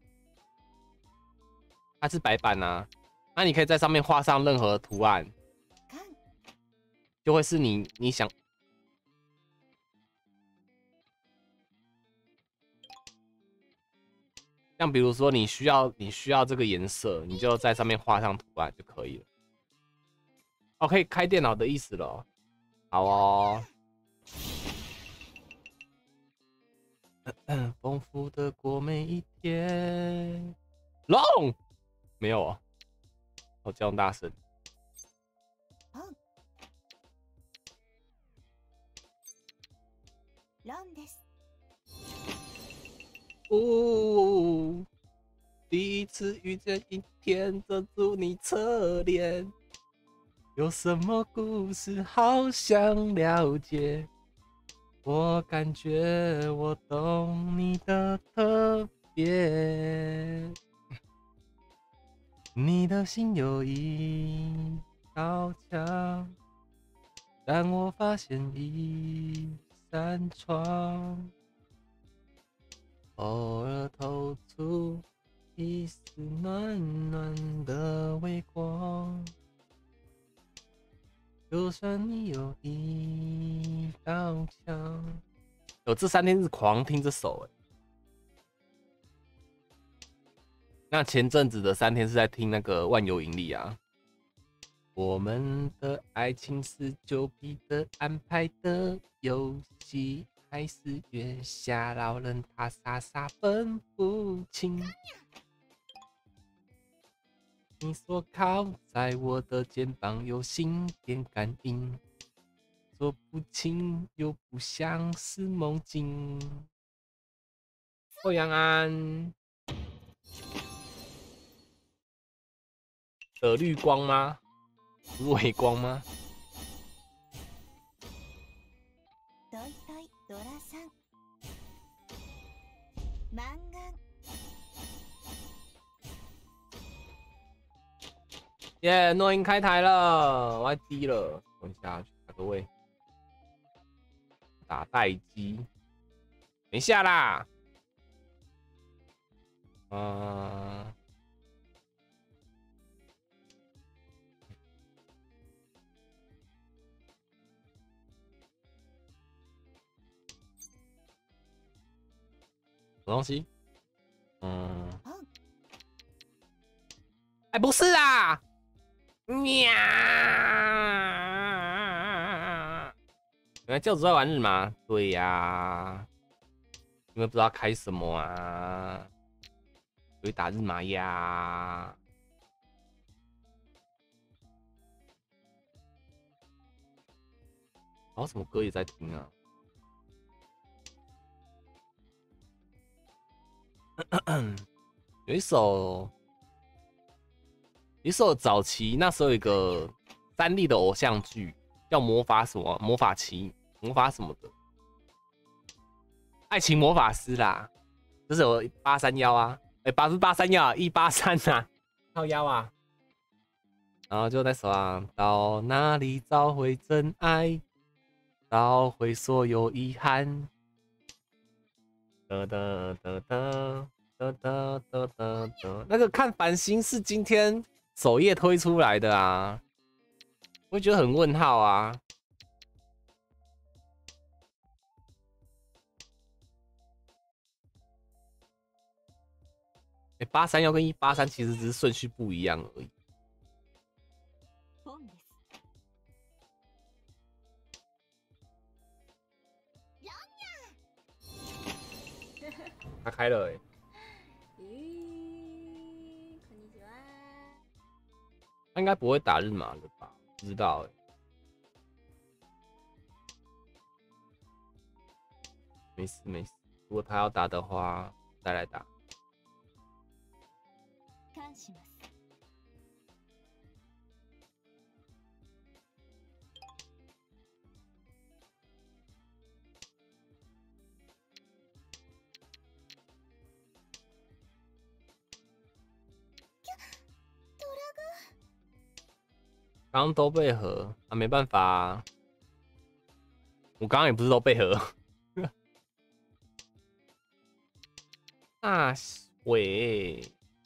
它是白板啊，那你可以在上面画上任何图案，就会是你你想。像比如说你需要你需要这个颜色，你就在上面画上图案就可以了。哦，可以开电脑的意思了。好哦。丰富的过每一天。龙没有啊，我叫大声。 龙です。 哦，第一次遇见一天，遮住你侧脸。有什么故事好想了解？我感觉我懂你的特别。你的心有一道墙，但我发现一扇窗，偶尔透出一丝暖暖的微光。就算你有一道墙，我这三天是狂听这首哎。那前阵子的三天是在听那个万有引力啊。我们的爱情是久违的安排的游戏，还是月下老人他傻傻分不清？你说靠在我的肩膀，有心电感应，说不清又不像是梦境。欧阳安的绿光吗？是微光吗？ トイトイドラさん。漫画。 耶，诺音开台了，我要低了，等一下去打个位，打待机，等一下啦，嗯、呃，什么东西？嗯，哎，不是啊，喵！原来教主在玩日麻，对呀、啊，因为不知道开什么啊，所以打日麻呀。然后什么歌也在听啊？ 有一首，有一首早期那时候有一个三立的偶像剧，叫魔法什么魔法奇魔法什么的，爱情魔法师啦，就是有八三幺啊，哎、欸，八不是八三幺啊，一八三啊，靠腰啊。然后就那首啊，到哪里找回真爱，找回所有遗憾。哒哒哒哒哒哒哒哒哒。那个看繁星是今天首页推出来的啊，我觉得很问号啊。哎，八三幺跟一八三其实只是顺序不一样而已。他开了哎、欸。他应该不会打日马了吧？不知道哎、欸。没事没事，如果他要打的话，再来打。刚刚都被合啊，没办法、啊，我刚刚也不是都被合。啊喂！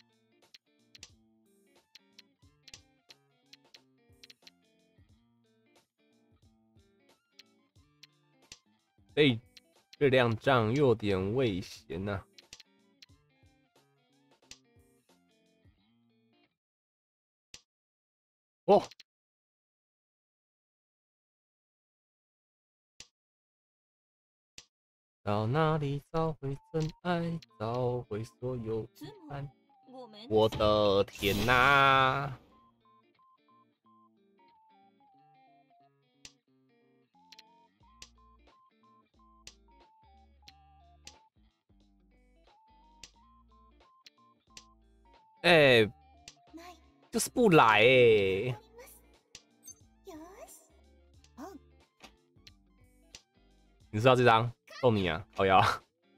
哎，月亮杖有点危险呐、啊。哦。到哪里找回真爱，找回所有遗憾。我的天哪！哎、欸，就是不来哎、欸。你知道这张送你啊，好呀。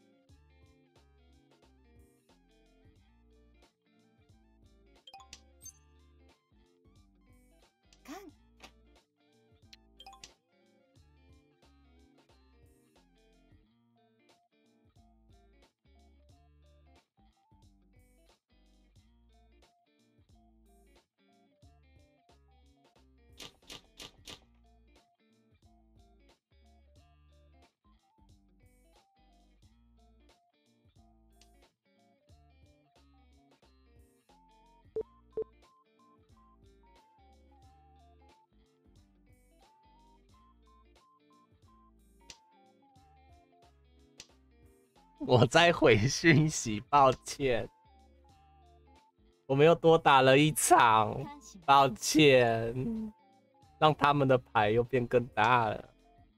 我在回讯息，抱歉，我们又多打了一场，抱歉，让他们的牌又变更大了。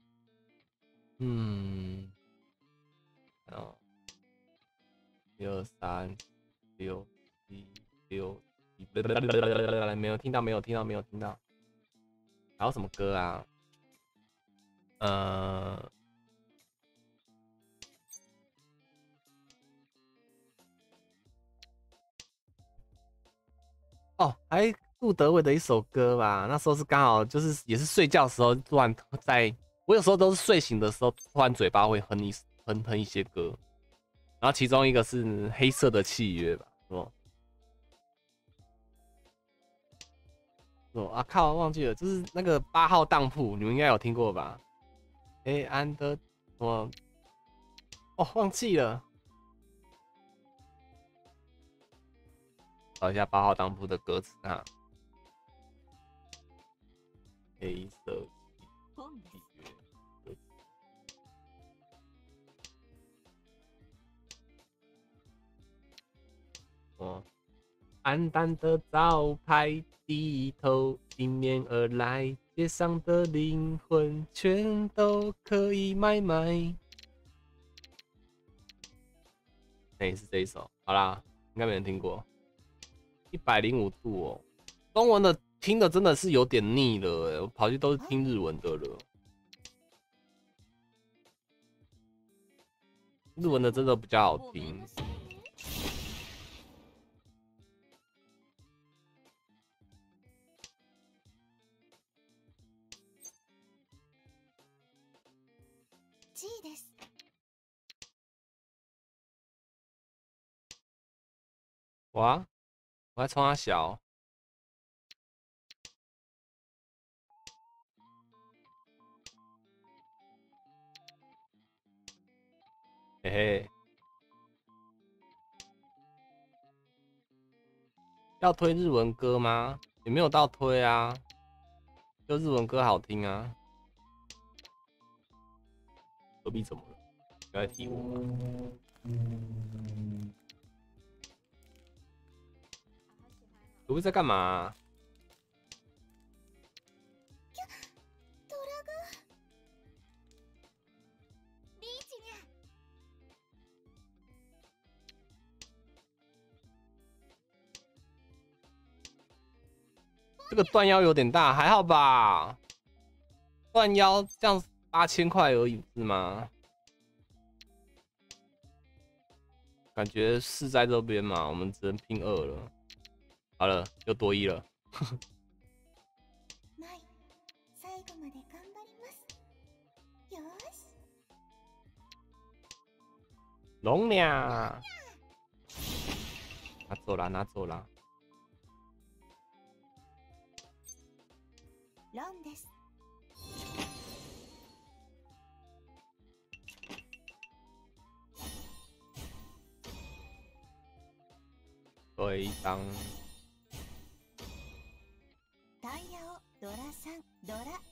嗯，哦，六三六一六一，没有听到，没有听到，没有听到。还有什么歌啊？呃。哦，还杜德伟的一首歌吧，那时候是刚好就是也是睡觉的时候突然在，我有时候都是睡醒的时候突然嘴巴会哼一哼哼一些歌，然后其中一个是黑色的契约吧，是吧？哦啊靠，忘记了，就是那个八号当铺，你们应该有听过吧？黑暗的什么？哦，忘记了。找一下八号当铺的歌词啊。黑色契约。哦，暗淡的招牌，低头迎面而来，街上的灵魂全都可以买卖。 对，是这一首。好啦，应该没人听过。一百零五度哦，中文的听的真的是有点腻了哎，我跑去都是听日文的了。日文的真的比较好听。 G です。 哇，我还冲他小。嘿嘿，要推日文歌吗？也没有到推啊，就日文歌好听啊。隔壁怎么了？不要再提我了。隔壁在干嘛啊？ ドラがリーチにゃ。 这个断腰有点大，还好吧？断腰这样八千块而已，是吗？感觉是在这边嘛，我们只能拼二了。好了，又多一了。 マイ、最後まで頑張ります。よーし。 龙俩，拿走啦，拿走啦。 ロンです。 对一张。 タイヤをドラさん、ドラ。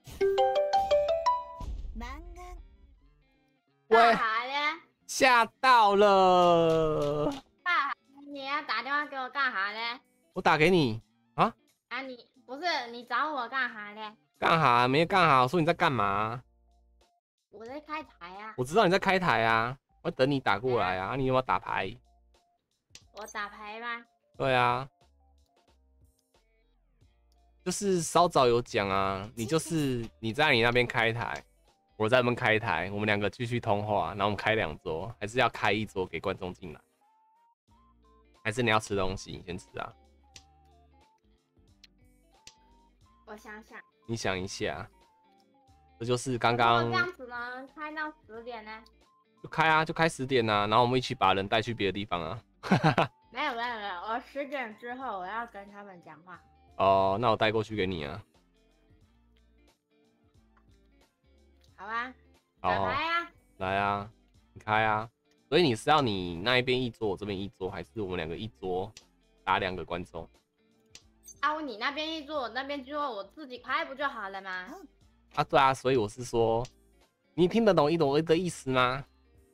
マンガン。 喂， 啥嘞？ 吓到了！ 干啥？你要打电话给我干啥嘞？ 我打给你啊？ 啊，你不是你找我干啥嘞？ 干哈？没干哈？我说你在干嘛？ 我在开台啊。 我知道你在开台啊，我等你打过来啊。你有没有打牌？ 我打牌吗？ 对啊，就是稍早有讲啊，你就是你在你那边开台，我在那边开台，我们两个继续通话，然后我们开两桌，还是要开一桌给观众进来？还是你要吃东西？你先吃啊。 我想想。 你想一下，这就是刚如刚果这样子呢，开到十点呢？ 就开啊，就开十点啊，然后我们一起把人带去别的地方啊。 没有没有没有，我十点之后我要跟他们讲话。 哦，那我带过去给你啊。 好吧。 好， 来啊！ 来啊，你开啊。所以你是要你那一边一桌，我这边一桌，还是我们两个一桌打两个观众？ 啊，你那边一桌，我那边一桌，我自己开不就好了吗？ 啊，对啊，所以我是说，你听得懂一懂的意思吗？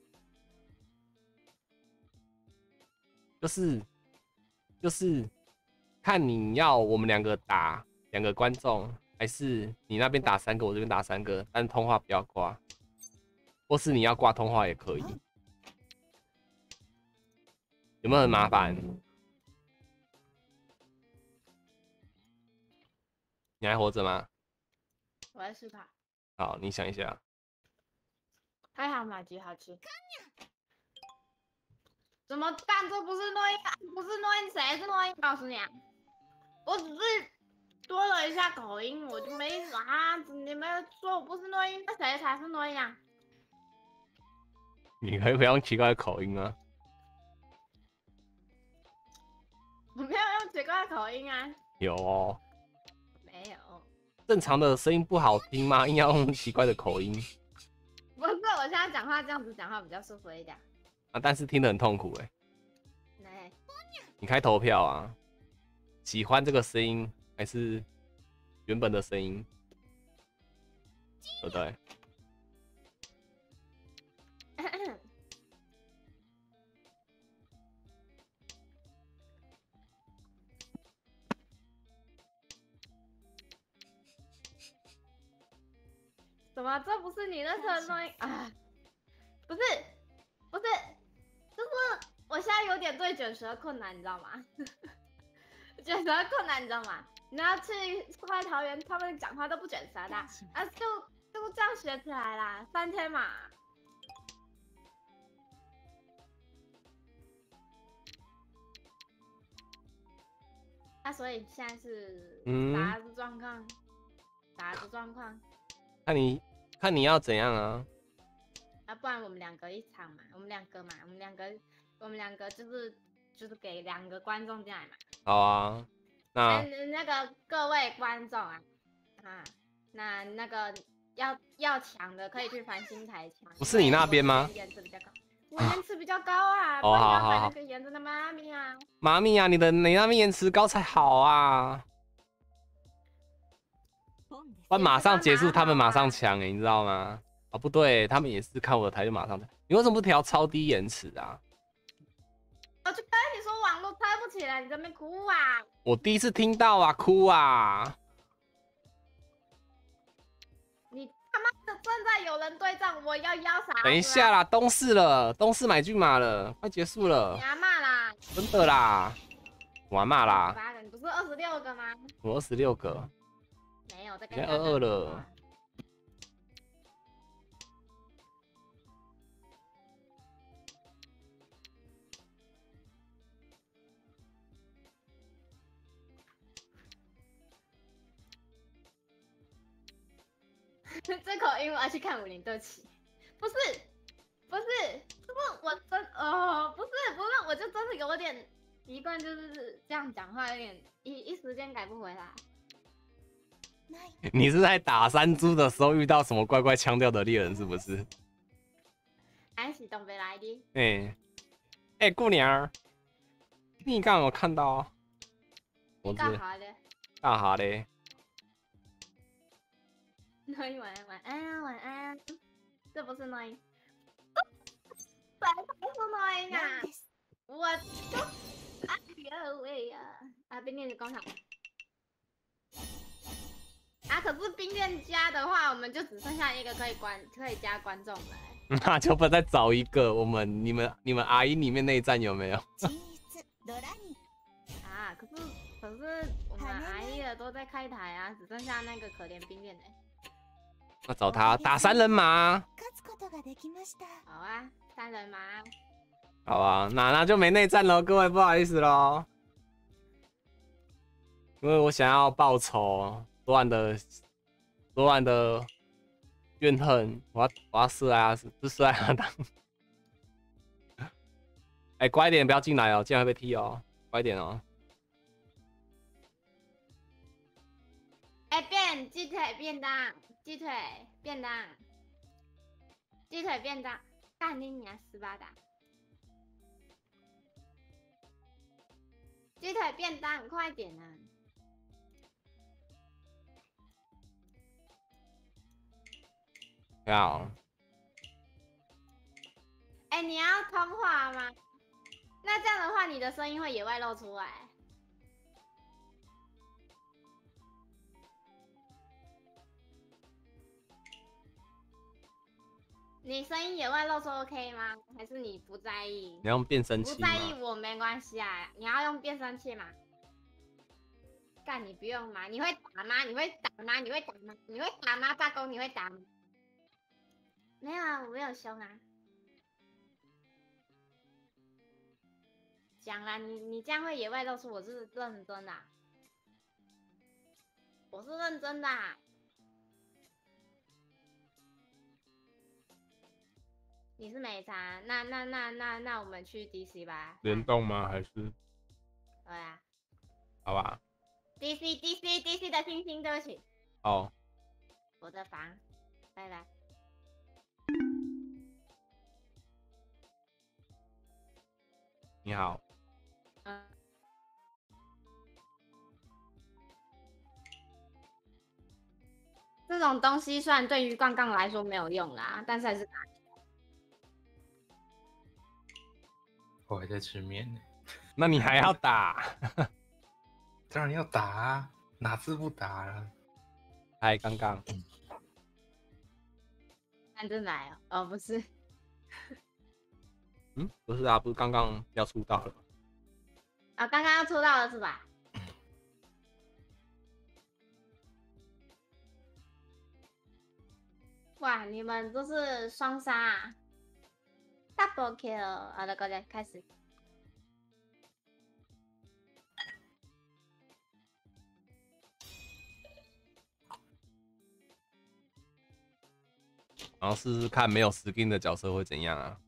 就是就是看你要我们两个打两个观众，还是你那边打三个，我这边打三个，但是通话不要挂，或是你要挂通话也可以。有没有很麻烦？你还活着吗？ 我在思考。 好，你想一下。 还好买鸡好吃。怎么办？这不是录音，不是录音，谁是录音？告诉你啊，我只是多了一下口音，我就没啊。你们说我不是录音，那谁才是录音啊？ 你可以不要用奇怪的口音吗？ 我没有用奇怪的口音啊。 有哦。 没有。 正常的声音不好听吗？硬要用奇怪的口音。 不是，我现在讲话这样子讲话比较舒服一点。 啊，但是听得很痛苦哎。 来， 你开投票啊？喜欢这个声音还是原本的声音？对不对？ 怎么？这不是你那车录音啊？不是，不是，就是有点对卷舌困难，你知道吗？卷舌困难，你知道吗？你要去快桃园，他们讲话都不卷舌的，啊，就就这样学起来啦，三天嘛。那、啊、所以现在是啥子状况？啥子状况？ 看你看你要怎样啊？ 啊，不然我们两个一场嘛，我们两个嘛，我们两个，我们两个就是就是给两个观众进来嘛。 好啊，那那个各位观众啊，啊，那那个要要抢的可以去繁星台抢。 不是你那边吗？ 颜值比较高，我颜值比较高啊， 哦，好好好， 那个颜值的妈咪啊， 妈咪啊，你的你那边颜值高才好啊。不然马上结束，他们马上抢哎，你知道吗？哦，不对，他们也是看我的台就马上抢。你为什么不调超低延迟啊？ 我就跟你说网络开不起来，你在那边哭啊！ 我第一次听到啊，哭啊！ 你他妈的正在有人对战，我要邀啥？ 等一下啦，东市了，东市买骏马了，快结束了。 你阿骂啦！ 真的啦，我骂啦。 八个，你不是二十六个吗？ 我二十六个。 没有，在跟现在二二了。 这口音我要去看武林，对不起，不是，不是，就是我真哦，不是不是，我就真的有点习惯，就是这样讲话，有点一一时间改不回来。 你是在打山猪的时候遇到什么怪怪腔调的猎人是不是？ 俺是东北来的。 哎、欸，哎、欸，姑娘，你刚有看到？ 你干啥的？ 干啥的？ 诺伊晚安晚安晚安，这不是诺伊，谁才是诺伊啊？我就哎呦喂呀！啊，冰店的工厂。啊，可是冰店加的话，我们就只剩下一个可以观可以加观众了、欸。 那就不再找一个。我们你们你们阿姨里面内战有没有？ 啊，可是可是我们阿姨的都在开台啊，只剩下那个可怜冰店的、欸。 那找他打三人马。 好啊，三人马。 好啊，那那就没内战了，各位不好意思喽。因为我想要报仇，昨晚的昨晚的怨恨，我要我要射啊，不是射啊当。哎、欸，乖一点，不要进来哦，进来会被踢哦，乖一点哦。 哎、欸，变鸡腿便当。鸡腿便当，鸡腿便当，干你娘十八的！鸡腿便当，快点啊！ 好。 哎、欸，你要通话吗？那这样的话，你的声音会野外露出来。你声音野外露出 OK 吗？还是你不在意？ 你要用变声器吗？ 不在意我没关系啊，你要用变声器吗？干你不用吗？你会打吗？你会打吗？你会打吗？你会打吗？大公你会打吗？没有啊，我没有凶啊。讲啦，你你这样会野外露出，我是认真的、啊，我是认真的、啊。你是没差，那那那那那我们去 D C 吧。 联动吗？还是？ 对啊。 好吧。 D C D C D C 的星星，对不起。 好。 我的房，拜拜。 你好。 嗯。这种东西虽然对于杠杠来说没有用啦，但是还是打。 我还在吃面呢。 那你还要打？ 当然要打啊，哪次不打了？ 嗨，刚刚。 看真来哦，哦不是。 嗯，不是啊，不是刚刚要出道了。 啊，刚刚要出道了是吧？哇，你们都是双杀啊 ，double kill！ 好的，高姐开始。 然后试试看没有 skin 的角色会怎样啊？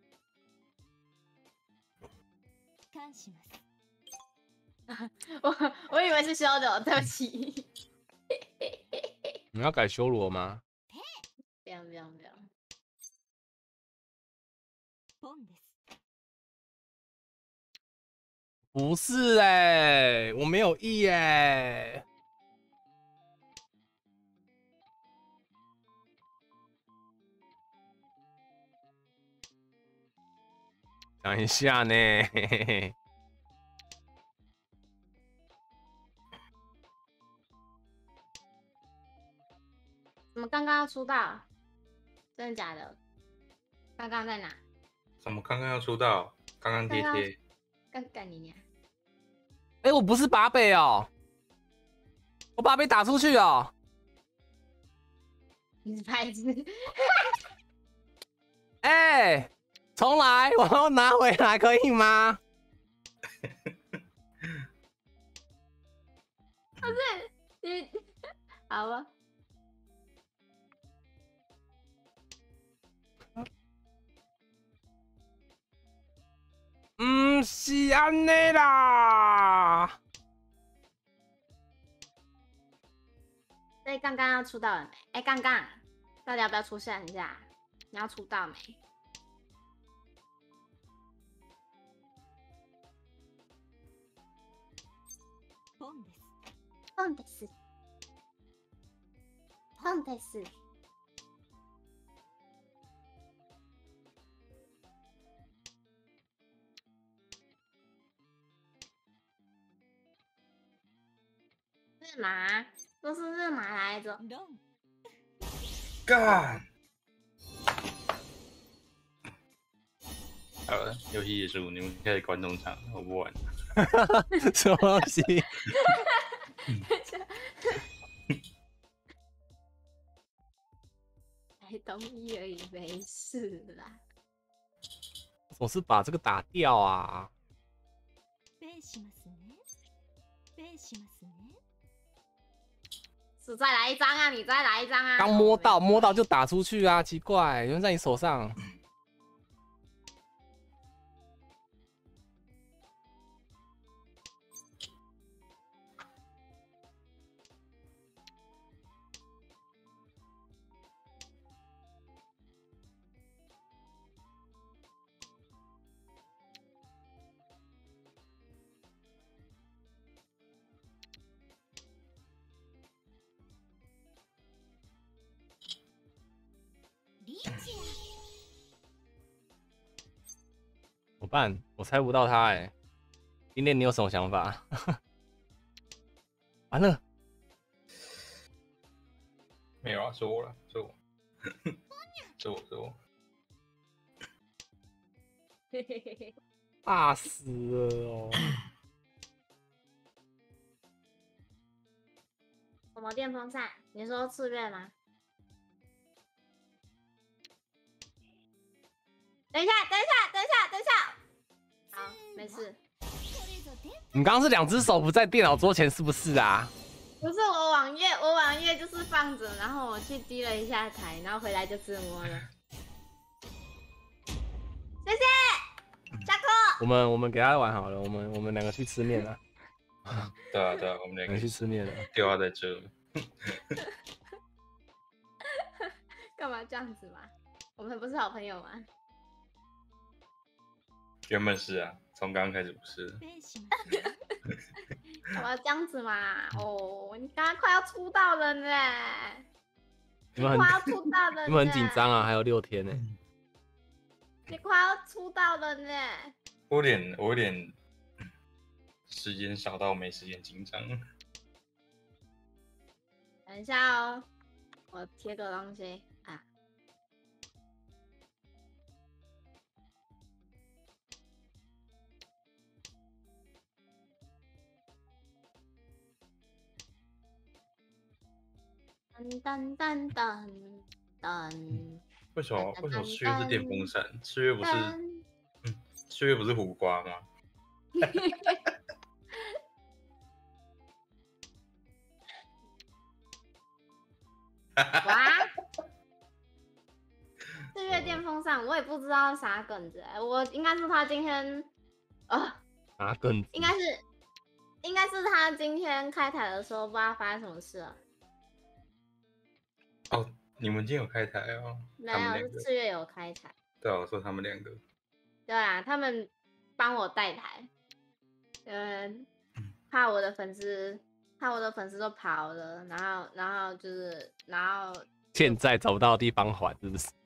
我我以为是修的，对不起。 你要改修罗吗？ 不用不用不用。 不是哎、欸，我没有 E 哎、欸。想一下呢，嘿嘿嘿。 怎么刚刚要出道？真的假的？刚刚在哪？ 怎么刚刚要出道？刚刚贴贴。 刚干你娘！ 哎、欸，我不是八倍哦，我把被打出去哦。 你是拍子。 哎、欸，重来，我要拿回来，可以吗？ 不是你，好吧。 嗯，是安内啦。 所以刚刚要出道了没？哎、欸，刚刚到底要不要出现一下？你要出道没？本です。本です。日麻，都是日麻来着。 干！好了，游戏结束，你们开始观众场，我不玩了。 什么东西？ 才东一而已，没事啦。 总是把这个打掉啊！ 是再来一张啊！你再来一张啊！ 刚摸到，摸到就打出去啊！奇怪，有人在你手上。怎么办？我猜不到他哎、欸。今天你有什么想法？完了， 没有啊，是我了，是我，是我，是我。 怕死了哦！ 什么电风扇？你说赤月吗？等一下，等一下，等一下，等一下。好，没事。 你刚刚是两只手不在电脑桌前是不是啊？ 不是我网页，我网页就是放着，然后我去滴了一下台，然后回来就自摸了。谢谢，下课。 我们我们给他玩好了，我们我们两个去吃面了。 对啊对啊，我们两个去吃面了。 电话在这。 干嘛这样子嘛？我们不是好朋友吗？ 原本是啊，从刚刚开始不是。 干嘛这样子嘛？哦，你刚刚快要出道了呢， 你们很快要出道了， 你们很紧张啊，还有六天呢。 你快要出道了呢。 我有点，我有点时间少到没时间紧张。 等一下哦，我贴个东西啊。 噔噔噔噔。 为什么为什么四月是电风扇？四月不是嗯，四月不是胡瓜吗？ 哇！四月电风扇，我也不知道啥梗子、欸，我应该是他今天，啊， 啥梗子？ 应该是，应该是他今天开台的时候，不知道发生什么事了。 哦，你们今天有开台哦？ 没有，是他们两个。 四月有开台。 对啊，我说他们两个。 对啊，他们帮我带台，嗯，怕我的粉丝，怕我的粉丝都跑了，然后，然后就是，然后现在找不到地方还，是不是？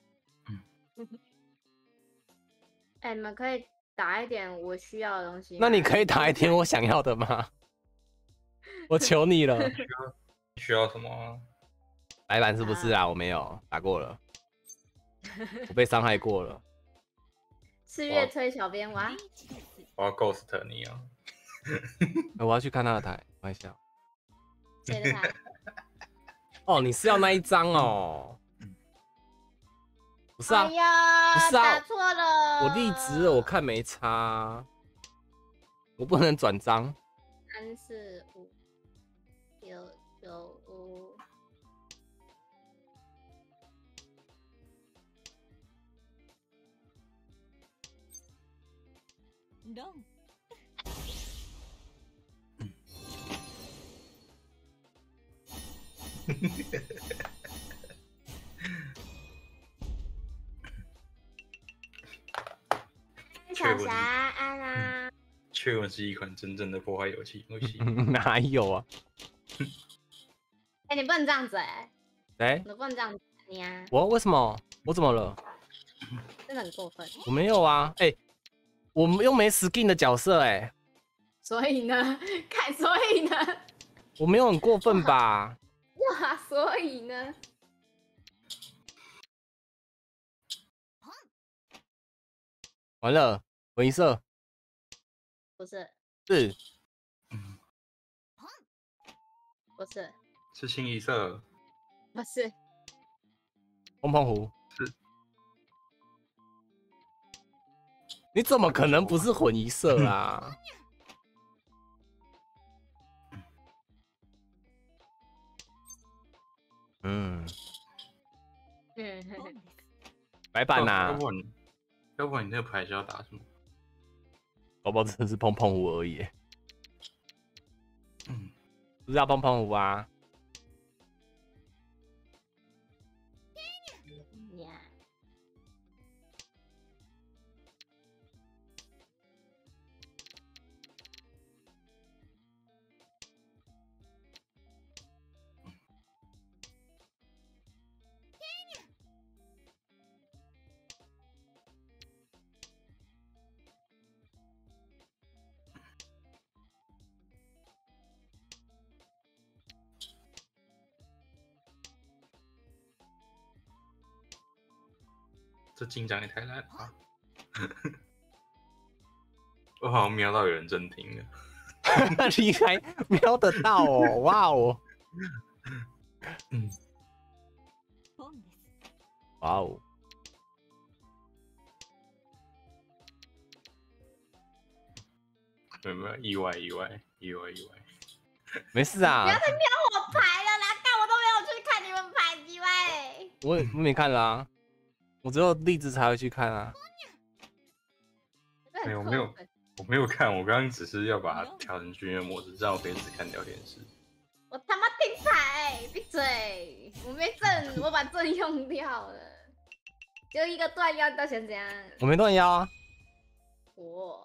哎、欸，你们可以打一点我需要的东西吗。 那你可以打一点我想要的吗？我求你了。 需要需要什么、啊？ 白板是不是啊？我没有打过了，我被伤害过了。 四月催小编哇！ 我要 ghost 你啊！ 我要去看他的台，看一下。 谁的台？ 哦，你是要那一张哦？不是啊， 哎呀， 不是啊， 打错了。 我离职了，我看没差，我不能转账。 三四五九九五。 ロン小霞安啦。 确文是一款真正的破坏游戏游戏。 哪有啊？ 哎、欸，你不能这样子哎、 欸！哎， 你不能这样子，你啊！ 我为什么？我怎么了？ 真的很过分。 我没有啊！哎、欸，我又没 skin 的角色哎、欸。 所以呢？看，所以呢？ 我没有很过分吧？ 哇，所以呢？ 完了，混一色。 不是。 是。 不是。 是清一色。 不是。 碰碰胡。 是。 你怎么可能不是混一色啊？嗯。 嗯。 白板呐、啊。 要不然，要不然你那个牌是要打什么？ 搞不好真的是碰碰胡而已。 嗯。 不是要碰碰胡啊？ 这进展也太烂了吧！我好像瞄到有人真听了。 你还瞄得到哦？哇哦！ 嗯。 哇哦！ 没有没有，意外意外意外意外。 没事啊。 不要再瞄我牌了啦！干，我都没有去看你们牌，意外。 我我没看啦、啊，我只有荔枝才会去看啊。 没有没有，我没有看，我刚刚只是要把它调成军乐模式，这样我可以只看聊天室。 我他妈听牌，闭嘴！我没阵，我把阵用掉了，就一个断腰到现在。 我没断腰啊。 我。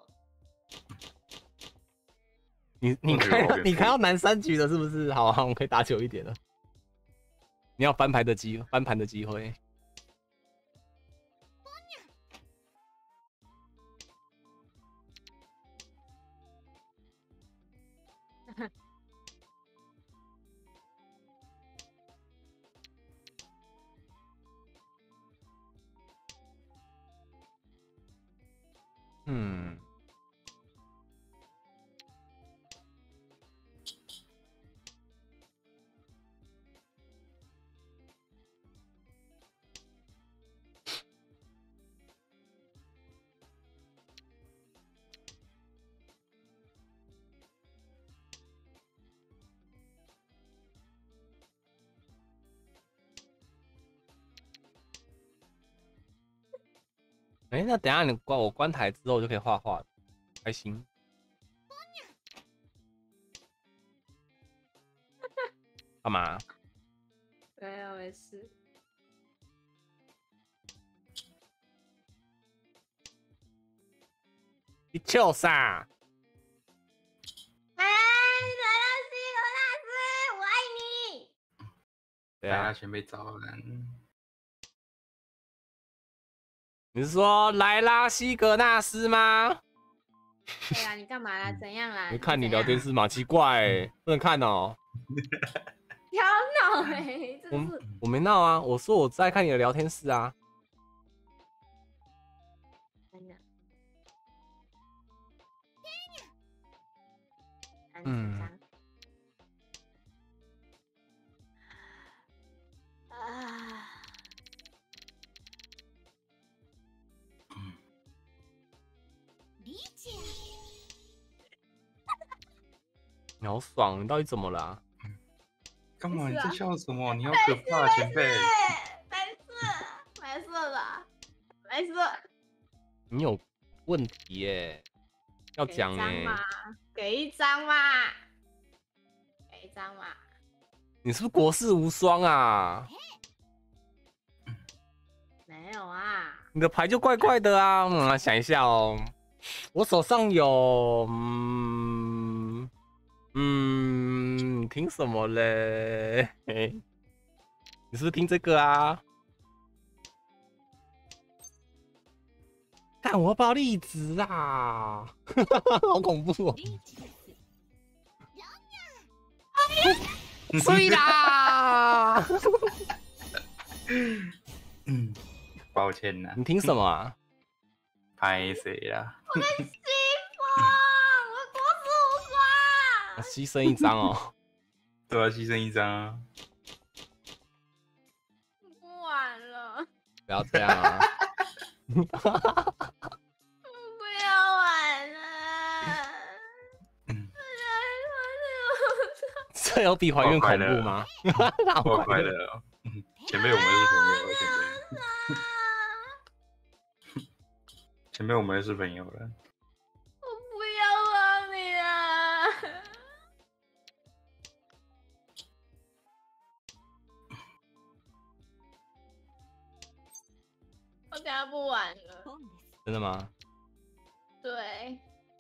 你你看到你看到南三局了是不是？好啊，我们可以打久一点了。你要翻牌的机翻盘的机会。嗯。 哎、欸，那等一下你关我关台之后就可以画画了，开心。干嘛？ 没有，没事。 你笑啥？ 哎，来了，西格大师，我爱你。 对啊， 大家全被招揽。 你是说莱拉西格纳斯吗？ 对啊，你干嘛啦？怎样啦？ 你看你聊天室嘛，奇怪、欸，不能看哦、喔。 不要闹哎，真我是。 我没闹啊，我说我在看你的聊天室啊。 真的。 嗯。 啊。 理解。 你好爽，你到底怎么了、啊？ 干嘛？你在笑什么？你好没可怕，前辈！ 没事，没事的，没事。 你有问题耶、欸，要讲哎、欸。 给一张嘛，给一张嘛。 你是不是国士无双啊？ 没有啊。 你的牌就怪怪的啊。嗯，想一下哦，我手上有，嗯嗯，你听什么嘞？你是不是听这个啊？看我要爆粒子啊！好恐怖哦！睡啦！ 嗯，抱歉呐、啊。 你听什么啊？ 拍谁啦？ 我在西风，我国士无双。 牺牲一张哦。 都要牺牲一张啊！ 不玩了。 不要这样啊！ 不要玩了。 这有比怀孕恐怖吗？ 好快乐哦！前辈，我们是朋友，前辈。前辈，我们是朋友了。 我不要帮你啊！我等下不玩了。 真的吗？ 对。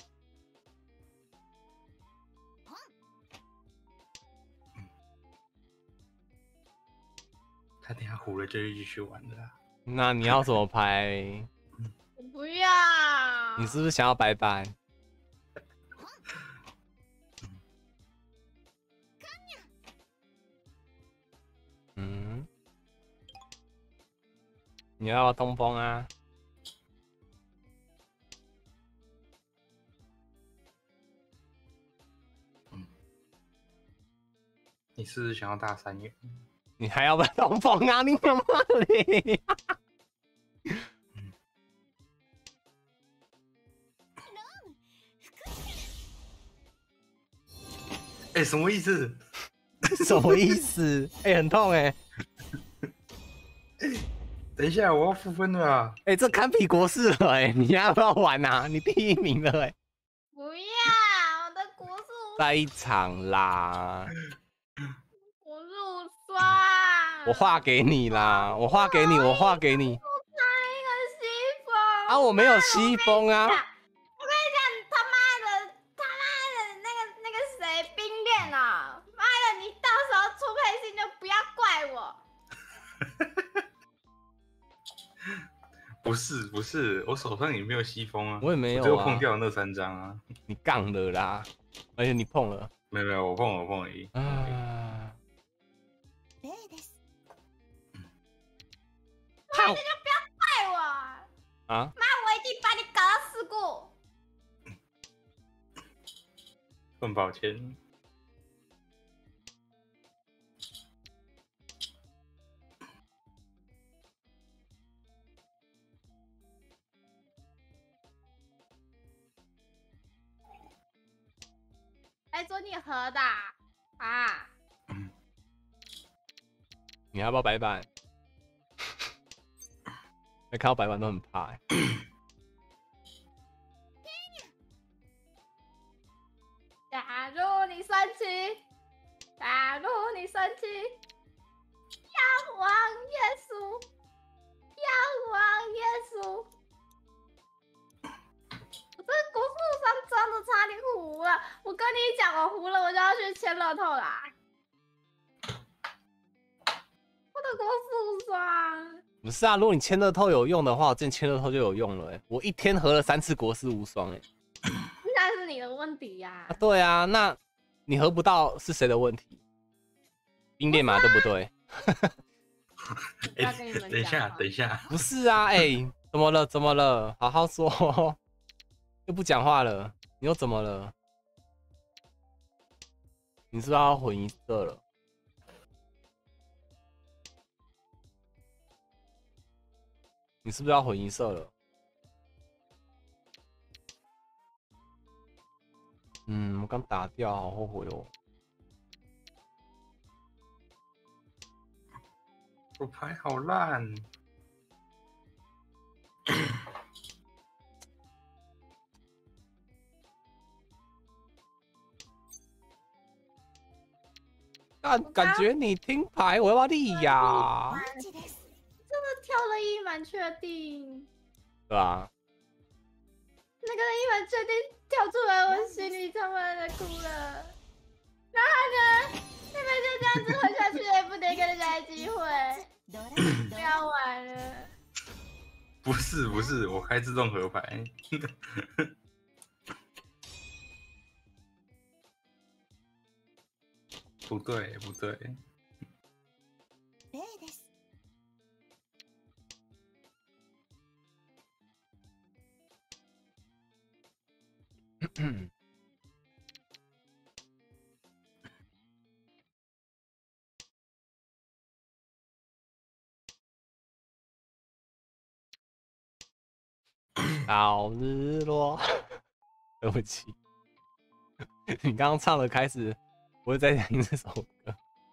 他等下胡了就继续玩的啦。 那你要什么牌？ 我不要。 你是不是想要白板？嗯，你要东风啊？ 嗯，你是不是想要大三元？ 你还要不要东风啊？你他妈的！ 哎、欸，什么意思？ 什么意思？哎、欸，很痛哎、欸！ 哎、欸，等一下，我要负分了啊！ 哎、欸，这堪比国士了哎、欸！你要不要玩啊？你第一名了哎、欸！ 不要，我的国士无再一场啦！ 国士无双。 我画给你啦！我画给你，我画给你。 我拿一个西风。 啊，我没有西风啊！ 我跟你讲，他妈的，他妈的那个那个谁，冰恋啊！妈的，你到时候出配信就不要怪我。 不是不是，我手上也没有西风啊， 我也没有啊， 我只有碰掉那三张啊。 你杠了啦，而且你碰了。 没有没有，我碰了我碰了一。 啊！ 妈的，就不要怪我啊！ 妈，我一定把你搞到事故。 很抱歉。 来做你喝的啊！ 嗯， 你要不要白板？没看到白板都很怕、欸。 假如你生气，假如你生气，仰望耶稣，仰望耶稣。我这国术上真的差点糊了，我跟你讲，我糊了，我就要去签乐透啦。我的国术霜。 不是啊，如果你签乐透有用的话，我之前签乐透就有用了、欸。我一天合了三次国士无双、欸，哎， 那是你的问题呀、 啊。对啊，那你合不到是谁的问题？冰链嘛，对不对？ 哎、欸，等一下，等一下， 不是啊，哎、欸，怎么了？怎么了？好好说，又不讲话了，你又怎么了？你是不是要混一色了？你是不是要混一色了？嗯，我刚打掉，好后悔哦。 我牌好烂。 感感觉你听牌，我要不要立呀？ マジです。 真的跳了一蛮确定， 对吧？ 那个一蛮确定跳出来，我心里他妈的哭了。然后呢，你们就这样子混下去，也不得给人家机会，不要玩了。 不是不是，我开自动合牌。不对不对。 例です。 好日落，对不起，你刚刚唱的开始，我会再听这首歌。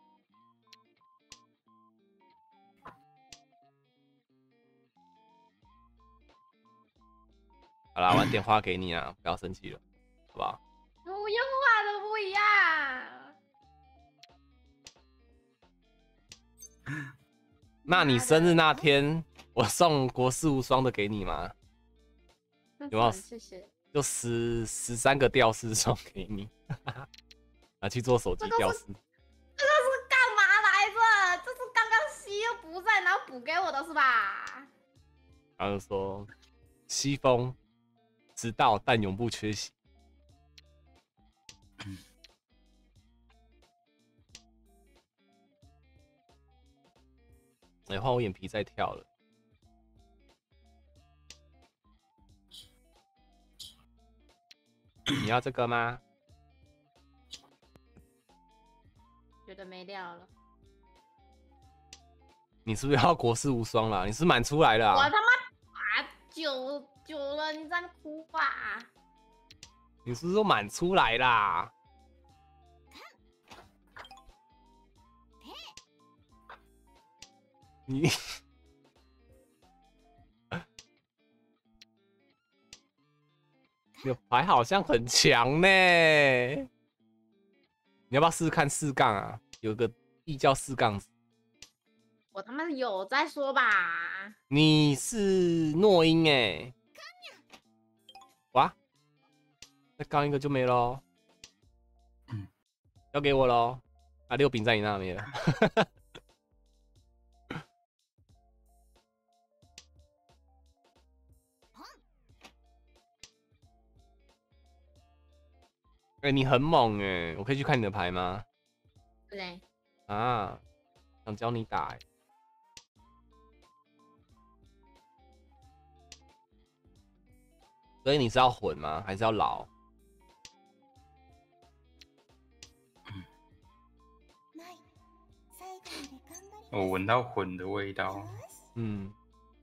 好啦，晚点花给你啊，不要生气了，好不好？ 不用画的不一样。 那你生日那天，我送国士无双的给你吗？有没有？ 谢谢。 就十十三个吊饰送给你，拿去做手机吊饰。 这个是干嘛来着？这是刚刚西又不在，然后补给我的是吧？ 然后就说西风迟到但永不缺席。哎、欸，换我眼皮再跳了。你要这个吗？ 觉得没料了。 你是不是要国士无双啦？你是满出来了、啊？ 我他妈打久久了，你在那哭吧？ 你是不是说满出来啦？你你的牌好像很强呢，你要不要试试看四杠啊？有个异教四杠子。 我他妈有在说吧？ 你是诺音哎，哇，再杠一个就没喽。 嗯， 交给我喽。啊，六饼在你那边了。哎、欸，你很猛哎，我可以去看你的牌吗？ 对。 啊，想教你打哎。所以你是要混吗？还是要老？ 我闻到混的味道。 嗯。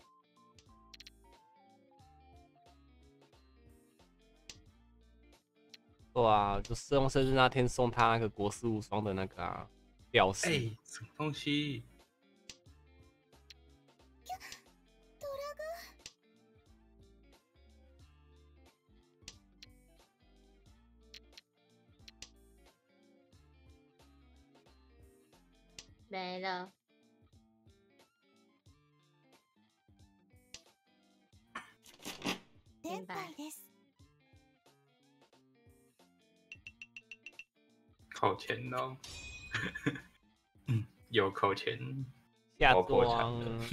对啊，就是用生日那天送他那个国士无双的那个啊吊饰。 哎、欸，什么东西？ 没了。 天杯です。 扣钱哦，嗯，有扣钱， 下爆破装产了。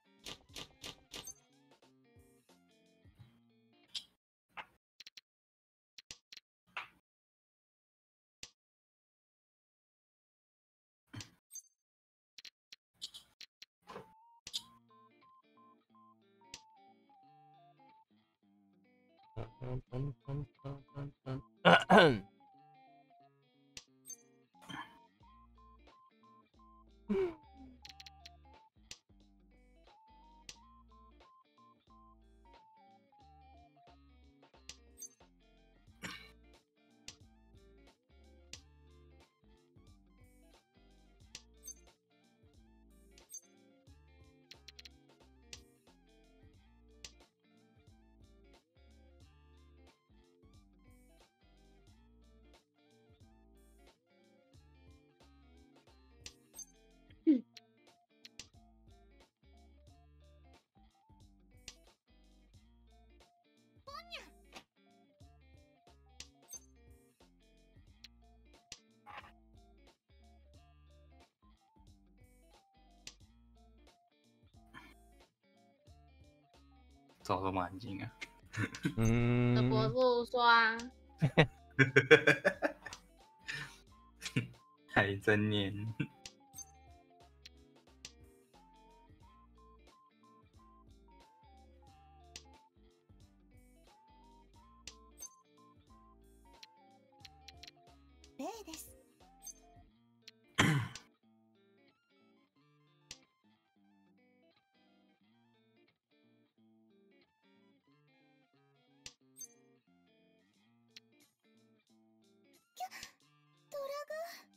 找这么安静啊？ 嗯， 的博士无双， 还真念。 例です。ドラグ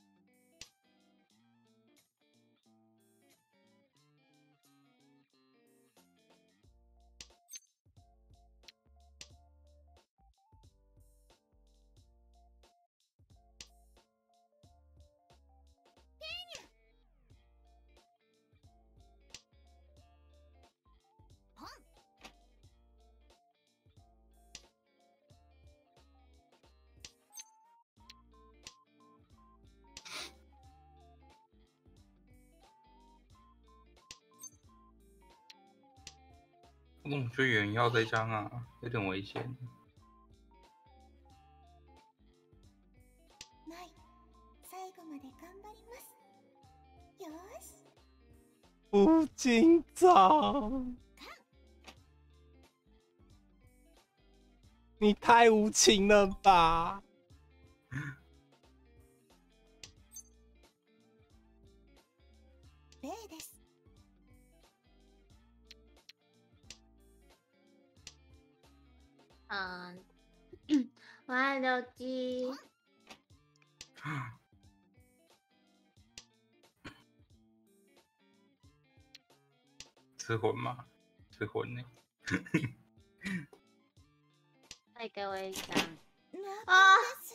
我怎么觉得有人要这张啊？有点危险。 ない。最後まで頑張ります。よーし。 不紧张，你太无情了吧！ 例です。 嗯，我爱六鸡， 吃魂吗？吃魂呢、 再给我一张。 あ啊！ です。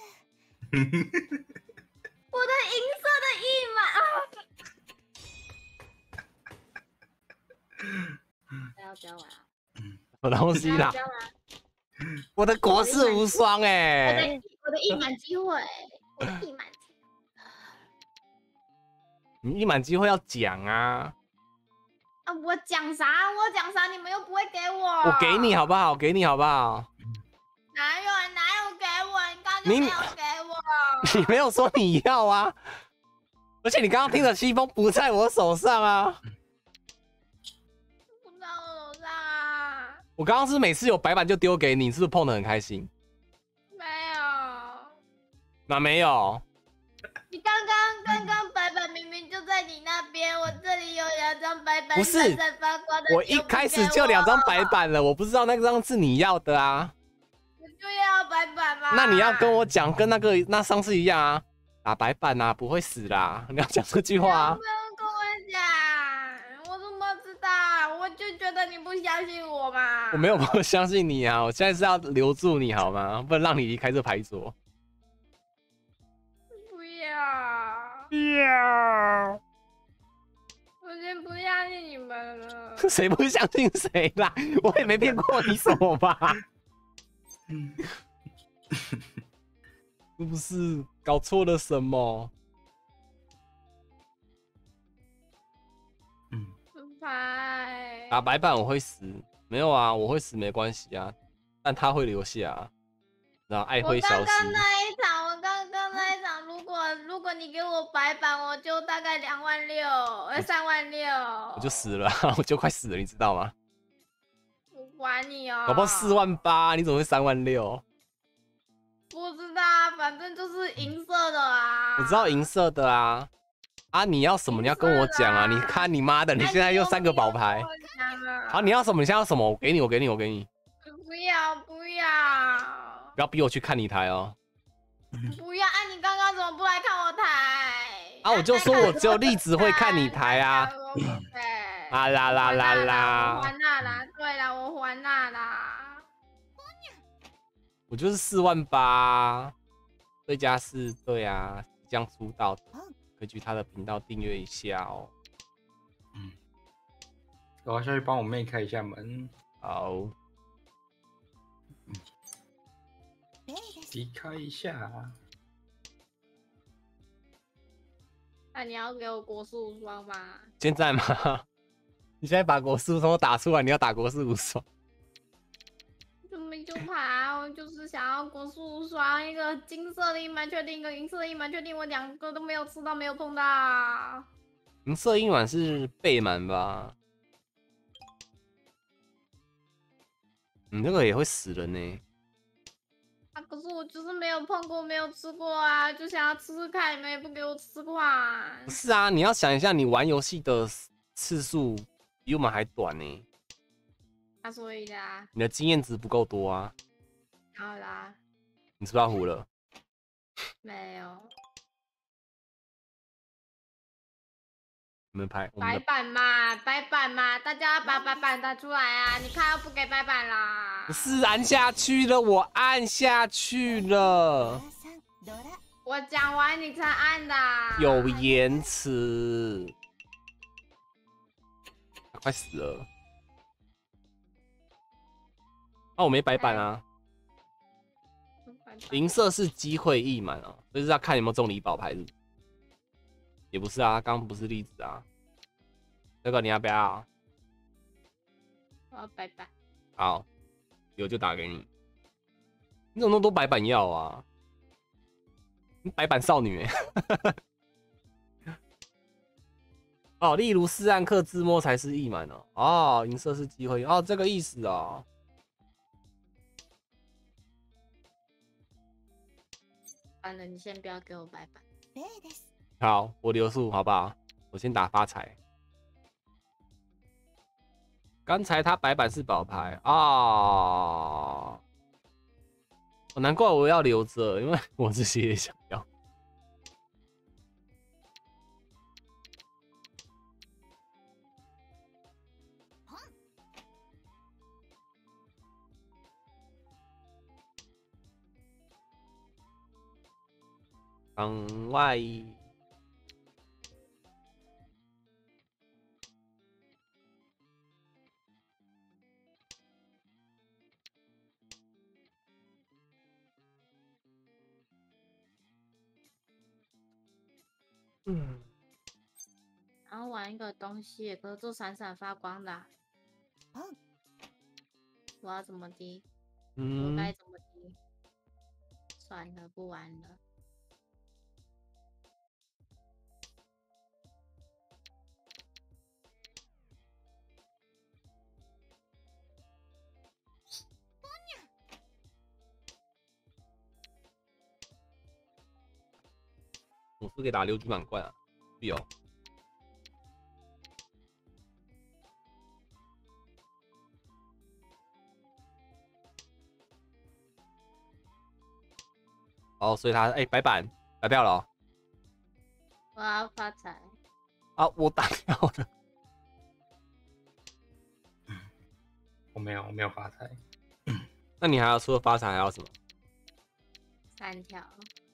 我的银色的翼马啊！不要不要玩啊！ 什么东西啦不？要玩！ 我的国士无双哎、 我的我的翼满机会，我的翼满机会你一满机会要讲啊！ 啊！我讲啥？我讲啥？你们又不会给我。 我给你好不好？给你好不好？ 哪有哪有给我？你刚刚就你没有给我。 你没有说你要啊！而且你刚刚听的西风不在我手上啊！ 不在我手上啊！ 我刚刚是每次有白板就丢给你，是不是碰得很开心？ 没有。 哪没有？ 你刚刚刚刚白板明明就在你那边，我这里有两张白板， 不是闪闪发光的。 我一开始就两张白板了，我不知道那张是你要的啊。 我就要白板嘛。 那你要跟我讲，跟那个那上次一样啊，打白板啊，不会死啦。你要讲这句话啊。 不要跟我讲，我怎么知道？我就觉得你不相信我嘛。 我没有不相信你啊，我现在是要留住你好吗？不能让你离开这牌桌。 不要。 要。 我先不相信你们了。 谁不相信谁啦？我也没骗过你什么吧？是不是搞错了什么？ 嗯， 白打白板我会死，没有啊，我会死没关系啊，但他会留下、啊，然后爱我会消失。 刚刚那一场，我刚刚那一场，如果如果你给我白板，我就大概两万六，呃，三万六， 我就死了，我就快死了，你知道吗？ 我管你哦。 搞不好四万八，你怎么会三万六？ 不知道，反正就是银色的啊。 我知道银色的啊，啊，你要什么？你要跟我讲啊！你看你妈的，你现在又三个宝牌。好，你要什么？你现在要什么？我给你，我给你，我给你。 不要不要不要逼我去看你台哦。 不要！啊，你刚刚怎么不来看我台？ 啊，我就说我只有栗子会看你台啊。啊啦啦啦啦！ 我还那啦，对啦，我还那啦。 我就是四万八，最佳是，对啊，即将出道的，可以去他的频道订阅一下哦。 嗯，我要下去帮我妹开一下门。 好， 离开一下。 那你要给我国士无双吗？ 现在吗？你现在把国士无双打出来，你要打国士无双？ 就没就爬，我就是想要国士无双，一个金色的一满确定，一个银色的一满确定，我两个都没有吃到，没有碰到。 银色一满是倍满吧？你这个也会死人呢。 啊，可是我就是没有碰过，没有吃过啊，就想要吃吃看，你们也不给我吃饭。 不是啊，你要想一下，你玩游戏的次数比我们还短呢。 啊，所以啦， 你的经验值不够多啊。 好啦， 你是不是要糊了？ 没有。 你们拍白板嘛，白板嘛，大家把白板打出来啊！你看，不给白板啦。 不是按下去了，我按下去了。 我讲完你才按的。 有延迟，快死了。啊，我没白板啊。银色是机会溢满啊，就是要看有没有中礼宝牌。也不是啊，刚刚不是例子啊。这个你要不要？ 我要白板。 好，有就打给你。你怎么那么多白板要啊？你白板少女哎、欸。哦，例如四暗克自摸才是溢满哦。哦，银色是机会哦，这个意思哦。 完了，你先不要给我白板。 好，我留数好不好？我先打发财。刚才他白板是宝牌啊、哦，难怪我要留着，因为我这些也想要。场外。嗯， 然后玩一个东西，可是做闪闪发光的、啊。我要怎么滴？ 嗯， 我该怎么滴？算了，不玩了。 我是给打六局满贯啊，必有。哦，所以他哎、欸、白板打掉了、哦。 我要发财。 啊，我打掉了。 我没有，我没有发财。 那你还要除了发财还要什么？ 三条。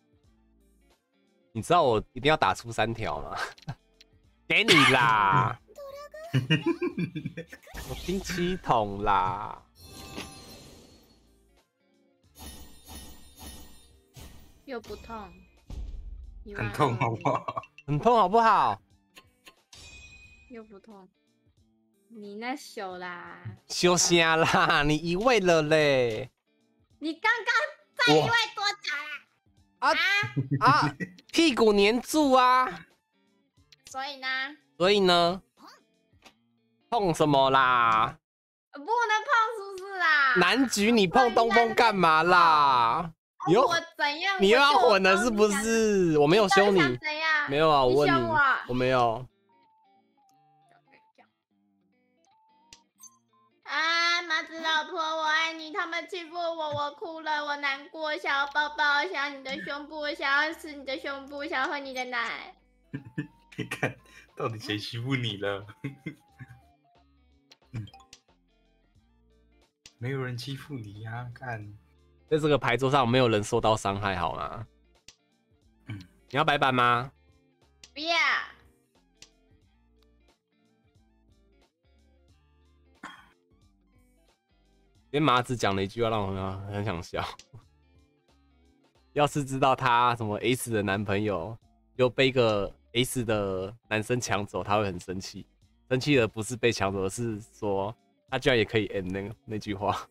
你知道我一定要打出三条吗？给你啦！ 我听七筒啦。 又不痛， 很痛好不好？ 很痛好不好？ 又不痛，你那手啦， 休虾啦，你移位了嘞。 你刚刚在一位多久啦？ 啊啊， 啊，屁股黏住啊。 所以呢？ 所以呢？碰什么啦？ 不能碰是不是啦？ 男局你碰东风干嘛啦？你又我怎样？ 你又要混了是不是？我没有凶你， 怎样？ 没有啊，我问你， 你凶我我没有。 啊，麻子老婆，我爱你。他们欺负我，我哭了，我难过，想要抱抱，想要你的胸部，想要吃你的胸部，想要喝你的奶。 你看，到底谁欺负你了？嗯，没有人欺负你呀、啊，看， 在这个牌桌上没有人受到伤害，好吗？ 嗯， 你要白板吗？ 不要。 今天麻子讲了一句话让我很想笑。要是知道他什么 S 的男朋友又被一个 S 的男生抢走，他会很生气。生气的不是被抢走，而是说他居然也可以 end 那个那句话。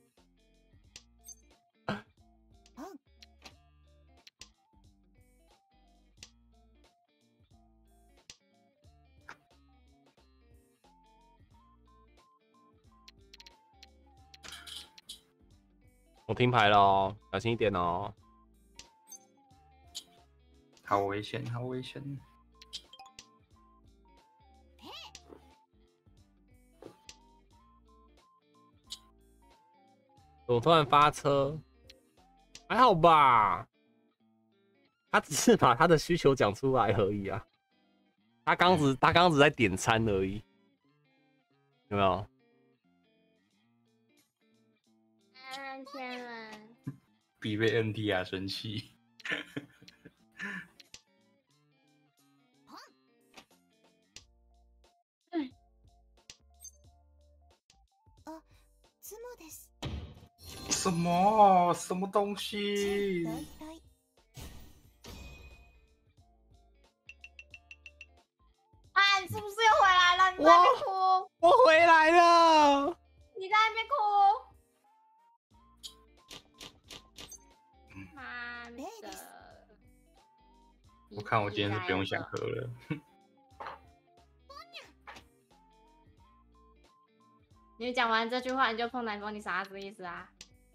我听牌了哦，小心一点哦。 好危险，好危险！ 我突然发车，还好吧？他只是把他的需求讲出来而已啊。他刚只他刚只在点餐而已，有没有？ 啊，天人， 必被 N T R 生气。什么什么东西？ 啊，你是不是又回来了？你在那边哭？ 我回来了。 你在那边哭？妈的！ 我看我今天是不用想喝了。 你讲完这句话你就碰南风，你啥子意思啊？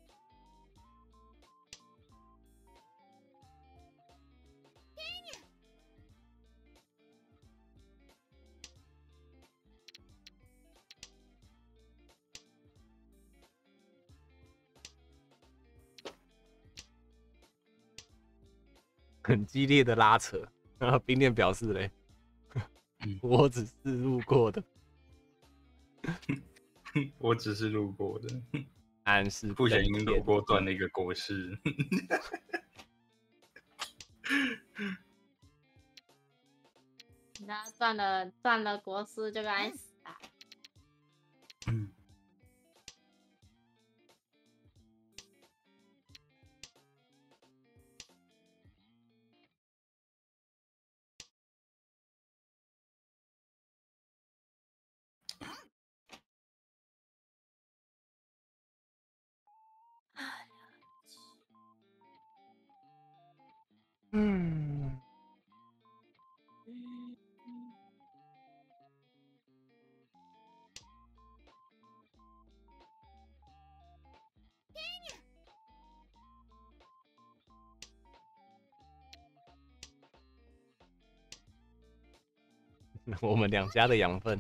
很激烈的拉扯，然后冰恋表示嘞，我只是路过的， 我只是路过的， 但是不小心路过断了一个国事。 那断了断了国师就该死啊！ 嗯。 嗯，我们两家的养分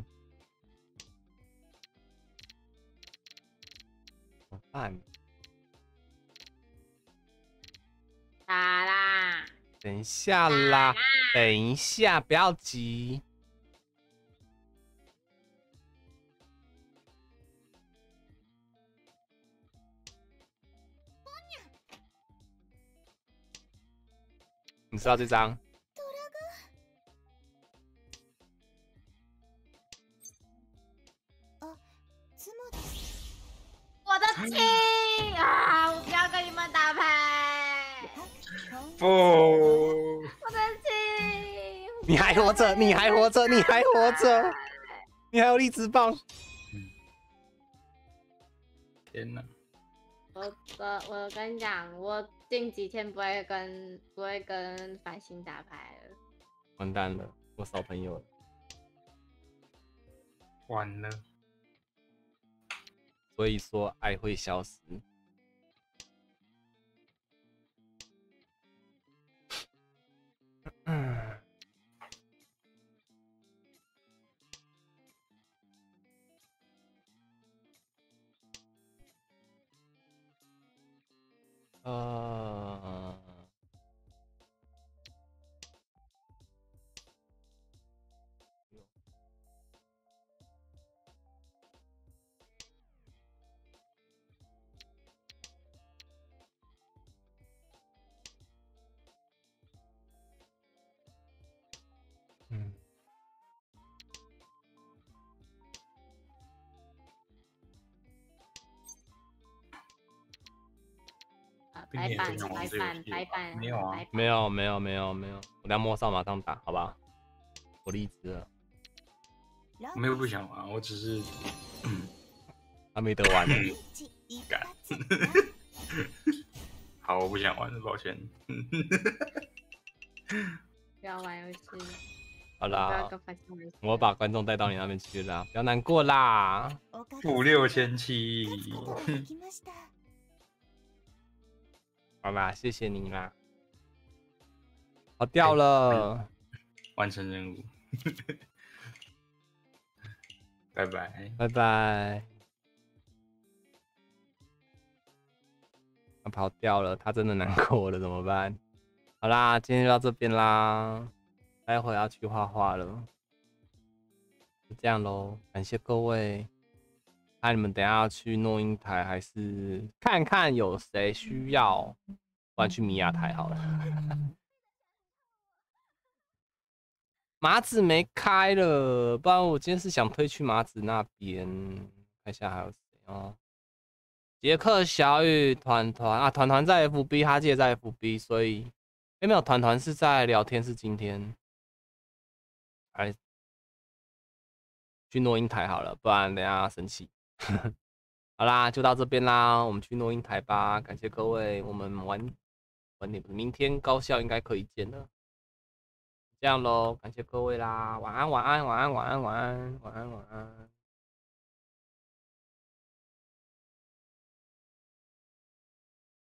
怎么办？ 打啦！ 等一下啦，等一下，不要急。你知道这张？ 不， 我生气！ 你还活着，你还活着，你还活着，你还有荔枝棒。 天哪！ 我我我跟你讲，我近几天不会跟不会跟繁星打牌了。 完蛋了，我少朋友了。 完了。 所以说，爱会消失。嗯。呃，嗯， 啊，白板白板白板没有啊， 没有没有没有没有，我等下摸上马上打，好吧？我离职了。 我没有不想玩，我只是还没得玩呢。 干。好，我不想玩了，抱歉。 不要玩游戏。 好啦不要跟繁星玩游戏。 我把观众带到你那边去啦，不要难过啦。 负六千七。 好啦，谢谢你啦。我掉了， 完成任务。拜拜， 拜拜。他跑掉了，他真的难过了，怎么办？好啦，今天就到这边啦，待会要去画画了，就这样咯，感谢各位。看你们等一下要去诺英台，还是看看有谁需要，不然去米亚台好了。麻子没开了，不然我今天是想推去麻子那边，看一下还有谁哦。杰克、小雨、团团啊，团团在 F B， 哈姐在 F B， 所以哎、欸、没有，团团是在聊天，是今天，哎，去诺英台好了，不然等一下生气。好啦，就到这边啦，我们去诺英台吧，感谢各位，我们晚晚点，明天高校应该可以见了。这样咯，感谢各位啦，晚安，晚安，晚安，晚安，晚安，晚安，晚安。